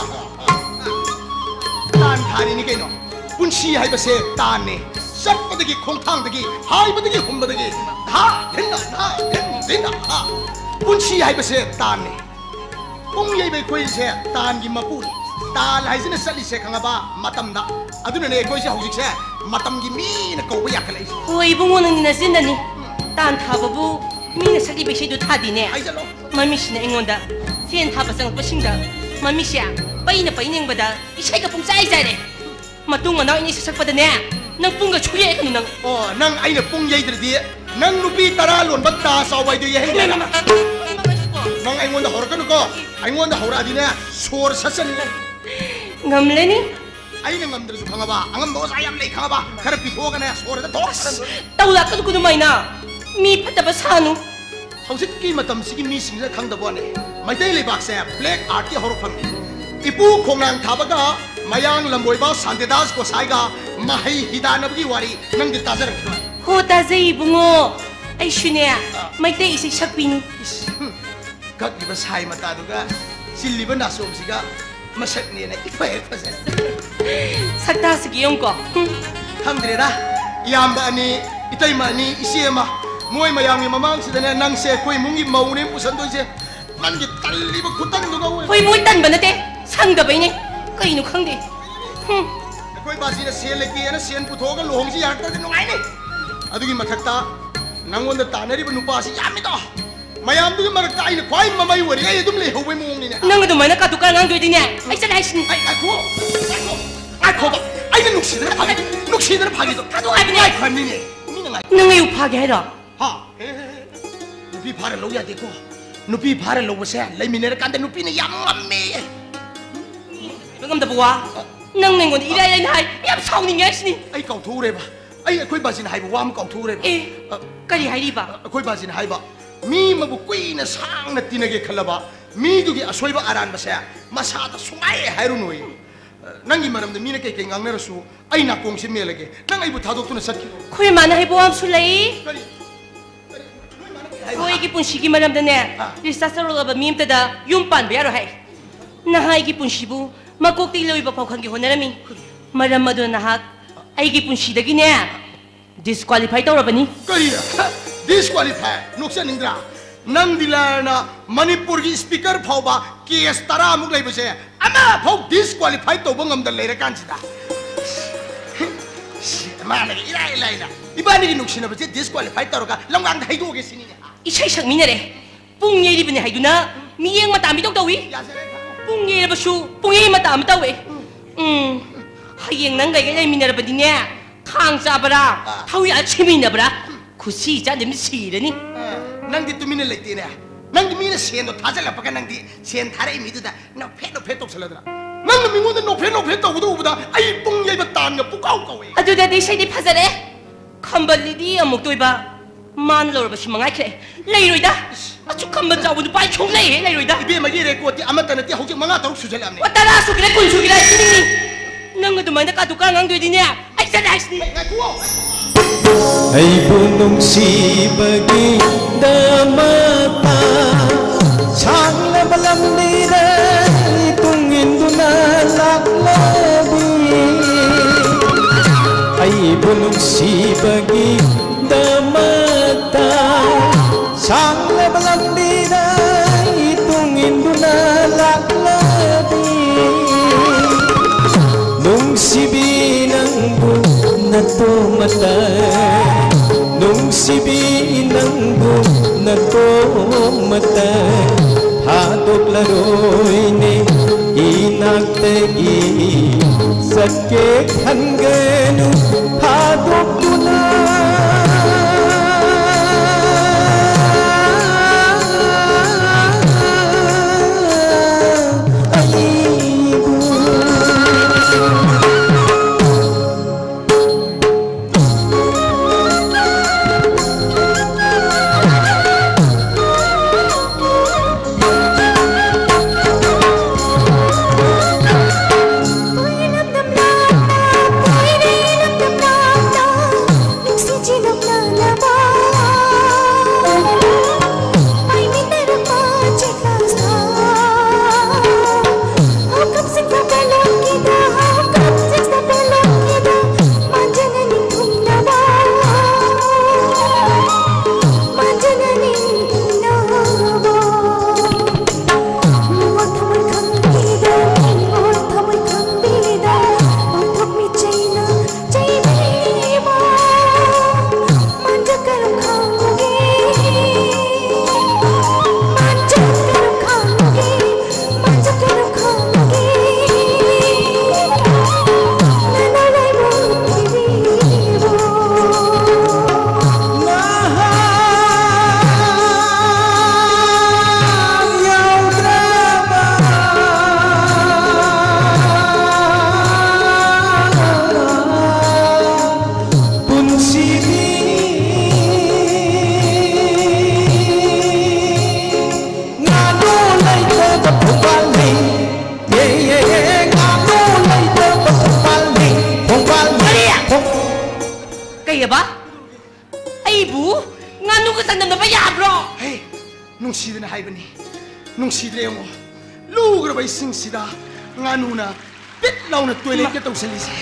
Tan hari ni keno. Punsi hai base tane, sab badagi khongthang dagi, hai badagi hum badagi, ha denna ha denna ha. Punsi hai base tane, pung yai bai koi se tan gi mapuri, tan hai sine sali se khangaba matam da, aduna ne koi se haujik se matam gi mi na ko ya khalai. Hoi bungo nang ni na sin dani, tan thababu mi na sali bai se du thadi ne. Ai jalo. Mami sina ingonda, sen thaba sang pasingda, mami sia, pai na pai ning bada, isai ka pung sai sai ne. Matung mana ini sesak pada ni? Nang pungga cuy kan nang? Oh, nang aina pung yai terdi, nang nubi taralon bata sawai tu yai hendak. Nang aina wanda horkan ko, aina wanda hora di ni, sor sasan. ngầm lên đi ai nang ngam dru khanga ba angam bo sa yam lei khanga ba khara pi tho ga na sor da thok tàu là cái cái mày na mi phát tập sanu hausit ki matam sigi mi sing la khang da bo ne mai dei le bak sa black art ki horok pham ipu khongnang thaba ga mayang lamboi ba sandedas ko sai ga mahai hidana gi wari nang di tajar khwa ho ta zai bungo ai shune mai dei isi shakpin kat di ba sai mata du ga silli ba na som siga masak ni na ifa ifa sa sakta sigi yong ko hamdre da yamba ni itai ma ni isiema moi mayang ni mamang sidana nang se koi mungi maune pusan do se man gi talli ba khutang do ga hoi moi tan ba na te sang da bai ni kai nu khang de koi ba si na se le ki na sen pu tho ga lohong si yak ta no ai ni adu gi mathakta nangon da tanari ba nupa si yam ni to mayam du mar ka ai na khwai mamai wori ai dum le ho bai mong ni na nang du mai na ka tu ka ngang do di ne ai sa dai sin ai ai ko ai ko ba ai na nuksi da phagi nuksi da phagi do ka du ai bi ai khwai ni ni ni na ngai nang ai u pha ge hai da ha nupi phare lo ya de ko nupi phare lo ba se lai mi ne kan da nupi ne yam ngam me ngam da bwa nang neng gon irai ai hai yam sau ni nge sin ai kau thu re ba ai khoi ba sin hai ba wam kau thu re ba e ka ri hai ri ba khoi ba sin hai ba mi ma bu kui na sang na tinage khalaba mi du gi asoi ba aran ba se masa da sungai hairu noi nangi maram da mi na kai kai ngang na su ai na kong si me lage nang ai bu thadok tu na sat ki khoi ma na hai bo am su lai khoi gi pun shi gi maram da ne rista sa ro ba mim ta da yum pan ba ro hai na hai gi pun shi bu ma kok ti loi ba phau khang gi honara mi maram ma do na hak ai gi pun shi da gi ne disqualify to ra ba ni kari disqualify nuksa ningdra nang dilana manipur gi speaker phau ba kes tara muk lai ba se ama phau disqualify to bangam da leira kan sida ma na gi ila ila ila ibani gi nuksina ba se disqualify to ka lamgang da haido ge sini isai sak mi na re pung ye ri bne hai du na mi yeng ma ta mi tok tawi pung ye ba su pung ye ma ta ma tawi um hayeng nang gai gai mi na ba di ne khang sa bara thawi a chimi na bara khusi cha dem si re ni nang di tumine leite ne nang di mina sen do thajal pa ka nang di sen thare mi du da no phe no phe tok saladra nang mi ngon no phe no phe tok du da ai pung ye ba tan ga pu kau kau e adu da dei sai di phazare khambal li di amuk toi ba man lo ba si mangai kre lai roi da achu khambal jaw bu pai chong lai lai roi da ibe ma ye re ko ti amata na ti hojik manga taruk su jal amne watara su kre kun su kre ni ni nang du mai na ka tu ka ngang doi di ne ai sa dai ni ngai ku ai bunung sibagi damata changla balam nire tungin duna laklabi ai bunung sibagi damata changla balam nire tungin duna laklabi nung sibi nang bu nato mata nung sibi nang bu nato mata hadok laroi ne inagtegi sakke khangenu hadok tuna ꯀꯩꯑꯕ ꯑꯩꯕꯨ ꯉꯥꯅꯨꯒ ꯆꯥꯡꯗꯝꯅꯕ ꯌꯥꯕ꯭ꯔꯣ ꯍꯦ ꯅꯨꯡꯁꯤꯗꯅ ꯍꯥꯏꯕꯅꯤ ꯅꯨꯡꯁꯤꯗ꯭ꯔꯦ ꯌꯦꯡꯉꯣ ꯂꯨꯈ꯭ꯔꯕ ꯏꯁꯤꯡꯁꯤꯗ ꯉꯥꯅꯨꯅ ꯄꯤꯠ ꯂꯥꯎꯅ ꯇꯣꯏꯂꯦꯠꯀ ꯇꯧꯁꯜꯂꯤꯁꯦ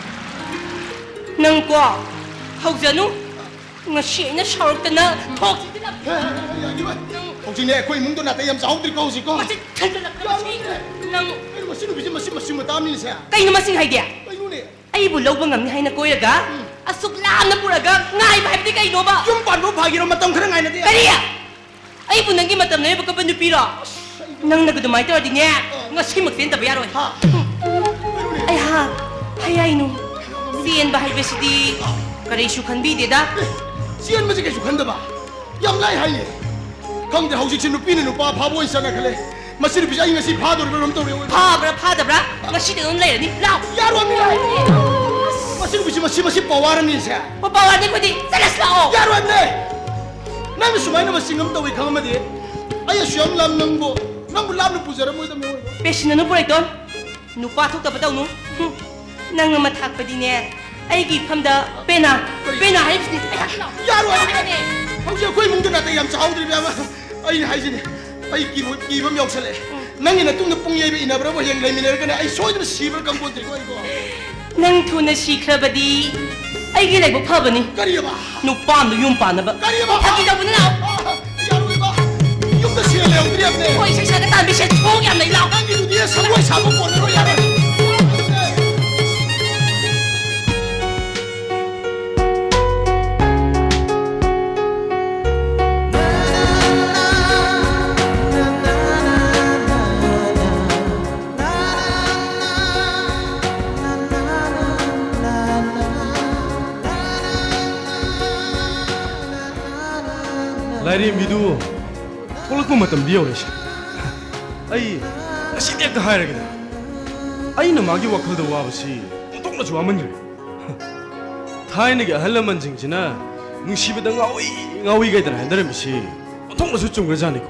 ꯅꯪꯀꯣ ꯍꯧꯖꯅꯨ ngasi ina shauruk na thok hojine koi mung to na tayam chaudri ko si ko masi thanda na masi nang masi nu bisi masi masi matam ni se kai na masi hai dia kai nu ne ai bu lo ba ngam ni hai na koi raga asuk lam na puraga ngai ba hai kai no ba yum pan ro phagi ro matam khara ngai na de kariya ai bu nang gi matam ne ba ka ban pi ro nang na ga du mai ta di ne ngasi mak ten ta ba ro ha ai ha hai ai nu sien ba hai be si di kare shu khan bi de da Sian masih kesu khanda ba, yang lain hai ni. Kang dah hausi cinu pinu nupa phabu isana kale. Masih ni bisa ingat si phado ram tu rewa. Pha bra pha da bra, masih de on lai ni. Lau. Yaru ami lai. Masih ni bisa masih masih pawaran ni saya. Pa pawaran ni kodi, salas lao. Yaru ami lai. Nami sumai nama singam tu ikang ama dia. Ayah siam lam nangbo, nangbo lam nu pujara mu itu mewa. Pesina nu pura itu, nupa tu tak betul nu. Nang nama thak padi ni. Aigi phamda pena pena hai ni yaru ani hauja koi mung na tayam chaudri ba ai hai jini ai ki ro ki bam yok sale nang ina tung pung yai ina bra bo yang lai miner kana ai soidra sibra kam ko tri ko ai ko nang thuna sikrabadi aigi lai bo phabani kariya ba nu pam nu yum pa na ba kariya ba thaki da bu na yaru ba yum da sia le ongri apne koi sai sa ka tan bi se thong yam lai lao nang ni dia sa wai sa bo ko ro yaru Lari midu, kalau kau matam dia oleh sih, ay, asyik dia kahaya lagi dah. Ay nama lagi wakil dah wah sih, untuk nak jual manjur. Thai ni ke halam manjing cina, mesti benda ngawi ngawi gaya dah, hendak mesti, untuk nak sucung kerja ni ko.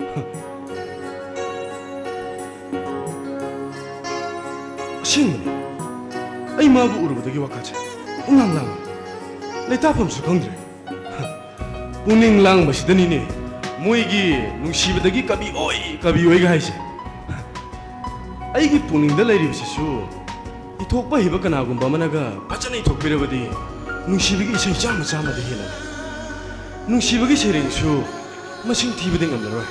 Sing, ay mabu urut lagi wakil cina, ulang lang, letak pun sukang deh. Puning lang masih dani ni, muigi nungsi bedagi kabi oi kabi oi gay sih. Aigi puning dah lari bersih su, itok bah hiba kena agum bama naga, baca ni itok beri badi, nungsi begi iseng jam jam ada hilang. Nungsi begi sering su, masing tiba dengan leroy.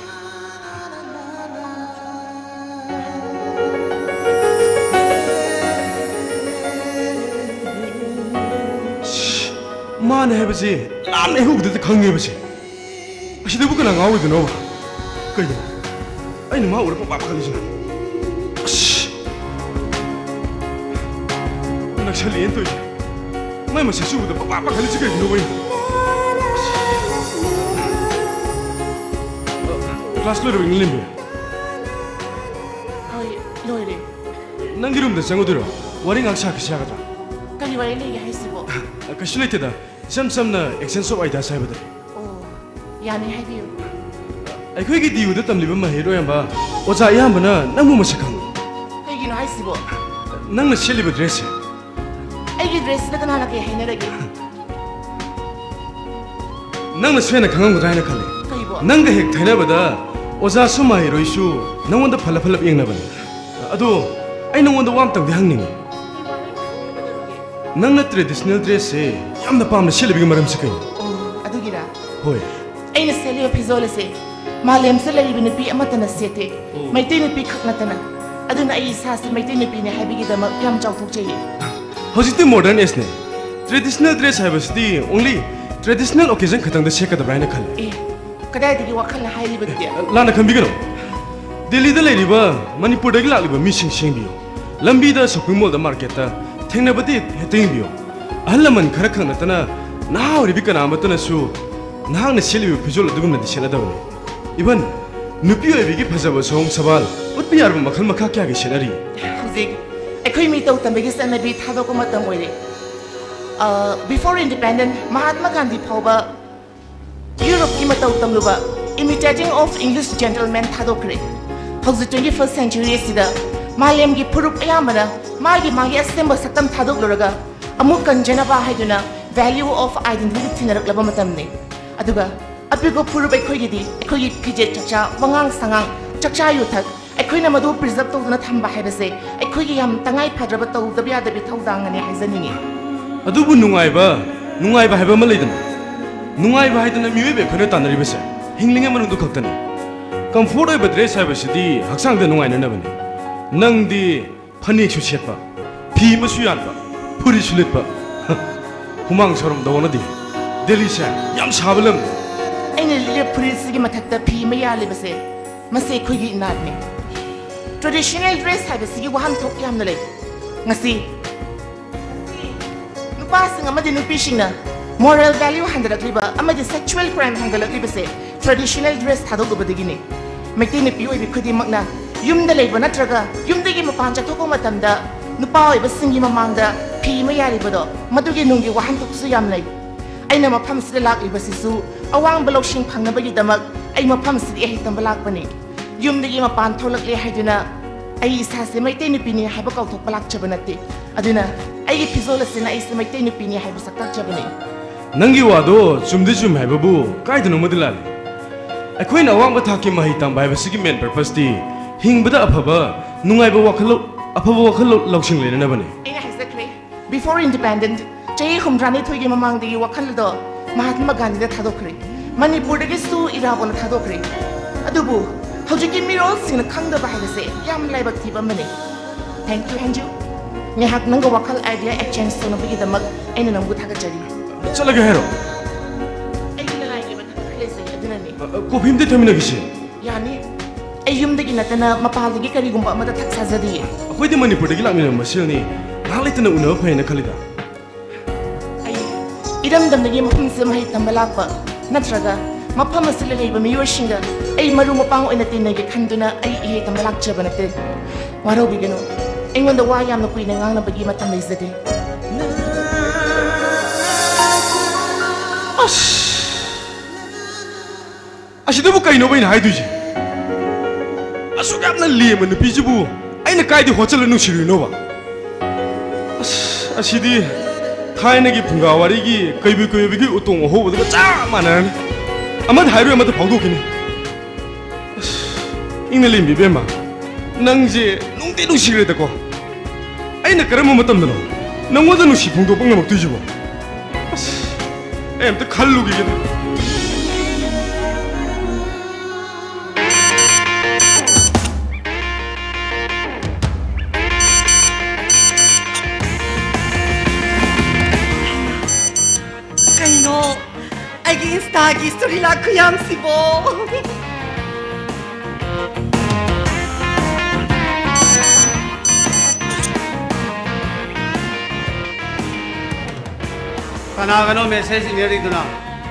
Mana hebat sih? Lam ni huk detik kangen bersih. Masih tu bukan angau itu no. Kaya, ini mau orang apa kali sana? Nak cari itu je. Mai masih subuh tu apa kali juga itu no. Kelas lu dah ingin limba. Hai, loire. Nang di rumah sanggup tu, waring angsa kisah kata. Kali waring ni ya hisibo. Kasih lihat dah. Sam-sam na extension of idea saya betul. Oh, yani hai biu. Aku ini diu tu tamli bama hero yang ba. Oza yang mana, nang mu masih kang. Kaya gino hai sibo. Nang na sili berdress. Ay gino dress na tanah lagi hai nara gino. Nang na suai na kangang gudai na kali. Kaya bo. Nang ka hek thayna bada. Oza suma hero isu. Nang wanda phala phala yang na bani. Ado, ay nang wanda wam tang dihang ni. Nang na traditional dress eh. Yam na pam na sili bigi maram sikay. Oh, adu gira. Hoy. Ay na sili wa pizole se. Malem se lari bini pi amata na sete. May tini pi kak na tanan. Adu na ay isa si may tini pi ni hai bigi dama yam jaw tuk chayi. How's it modern is ne? Traditional dress hai bas di only traditional occasion khatang da sheka da brand khal. Eh, kadai digi wakal na hai li bagi dia. Lana khambi gano. Delhi da lari ba Manipur da gila li ba mi sing sing biyo. Lambi da shopping mall da market da thengna bati heteng biyo. Ahalaman khara khang na tana na ori bi kana matana su na na seli bi phijol dugum na di sela da bani. Even nupi oi bi gi phajaba song sabal utpi yar ba makhal makha kya gi senari. Huzik, ekoi mi tau tambe gi sana bi thado ko matam oire. Uh, before independent, Mahatma Gandhi phauba Europe ki matau tamluba imitating of English gentlemen thado kre. Hauzi twenty-first century sida malem gi purup ayamana magi magi assemble sakam thadok loraga amuk kanjana ba haiduna value of identity thinaraklaba matamni aduga apigo purub ekhoigidi ekhogi phije chacha wangang sangang chacha yuthak ekhoina madu preserve tawduna thamba haibase ekhogi yam tangai phadraba tawdabya dabi thawdangani haizaningi adubu nungaiba nungaiba haiba ma leidana nungaiba haidana miwebe khona tanaribase hinglinga manundu khaktani comfort oiba dress haibasidi haksangda nungaina nabani nangdi phanik su setpa phi masu yanba puri suletpa humang sorom dawnadi delhi se yam sabalam aina lile puri sigi mathakta phi ma yali base mase khogi inatni traditional dress haibasigi wahan thok yamna lei ngasi nupa singa madi nupi singna moral value handalakliba amadi sexual crime handalakliba se traditional dress thadok ubadagini mekti ni pioi bi khudi makna yumda leiba natraga yumdagi mapan chathoko matamda nupa oiba singi mamangda phi ma yari bado madugi nungi wahan thoksu yam lei aina mafam sida lakliba sisu awang balok sing phangna bagi damak ai mafam sidi hi tambalak bani yumdagi mapan tholakle haiduna ai isa se mekti ni pini haiba kau thok balak chabanati aduna ai gi pizol sina ai se mekti ni pini haiba sakta chabani nangi wado chumdi chum haibabu kaidunu madilal akoina awang thaki mahi tam bai basigi main purpose ti hingbada afaba nungaiba wakhalo afaba wakhalo loksing lena bani aina exactly before independent chei humrani thoigi mamang digi wakhal do mahatma gandhi da thadokre manipur dagi su irabona thadokre adubu hojiki miro sina khangda bahagase yam laibak thiba mane thank you hanju nyahak nanga wakhal idea exchange sona bigi damak aina namgu thaga jari chalaga hero aina lai ba thaklese aduna ni ko bhimde thamina gise yani ayumdagi natana mapaldagi karigumba amada thak sajadi akoidi manipur dagi lamina masilni nalaitana una phaina khalida ai idam damdagi mafam se mai tambalakpa natraga mafam asile leiba miyoshinga ai maru mapang oina tinagi khanduna ai he tambalak chabanate waro bigeno engonda wa yamna kuina ngangna bagi matam leizade as asidabu kaino bain haiduje asugapna lema nupi jibu aina kaidi hotel nu sirino ba as asidi thaina gi phunga wari gi kaibi kaibi gi utong ho bada cha manan amad hairu amad phawdo kini as ingna limbi bema nangje nungti nu sire da ko aina karam matam dano nangwada nu si phungdo pangna mak tujibo as em ta khallu gi gi Instagi story la kuyam sibo. Kana kano message ineri duna.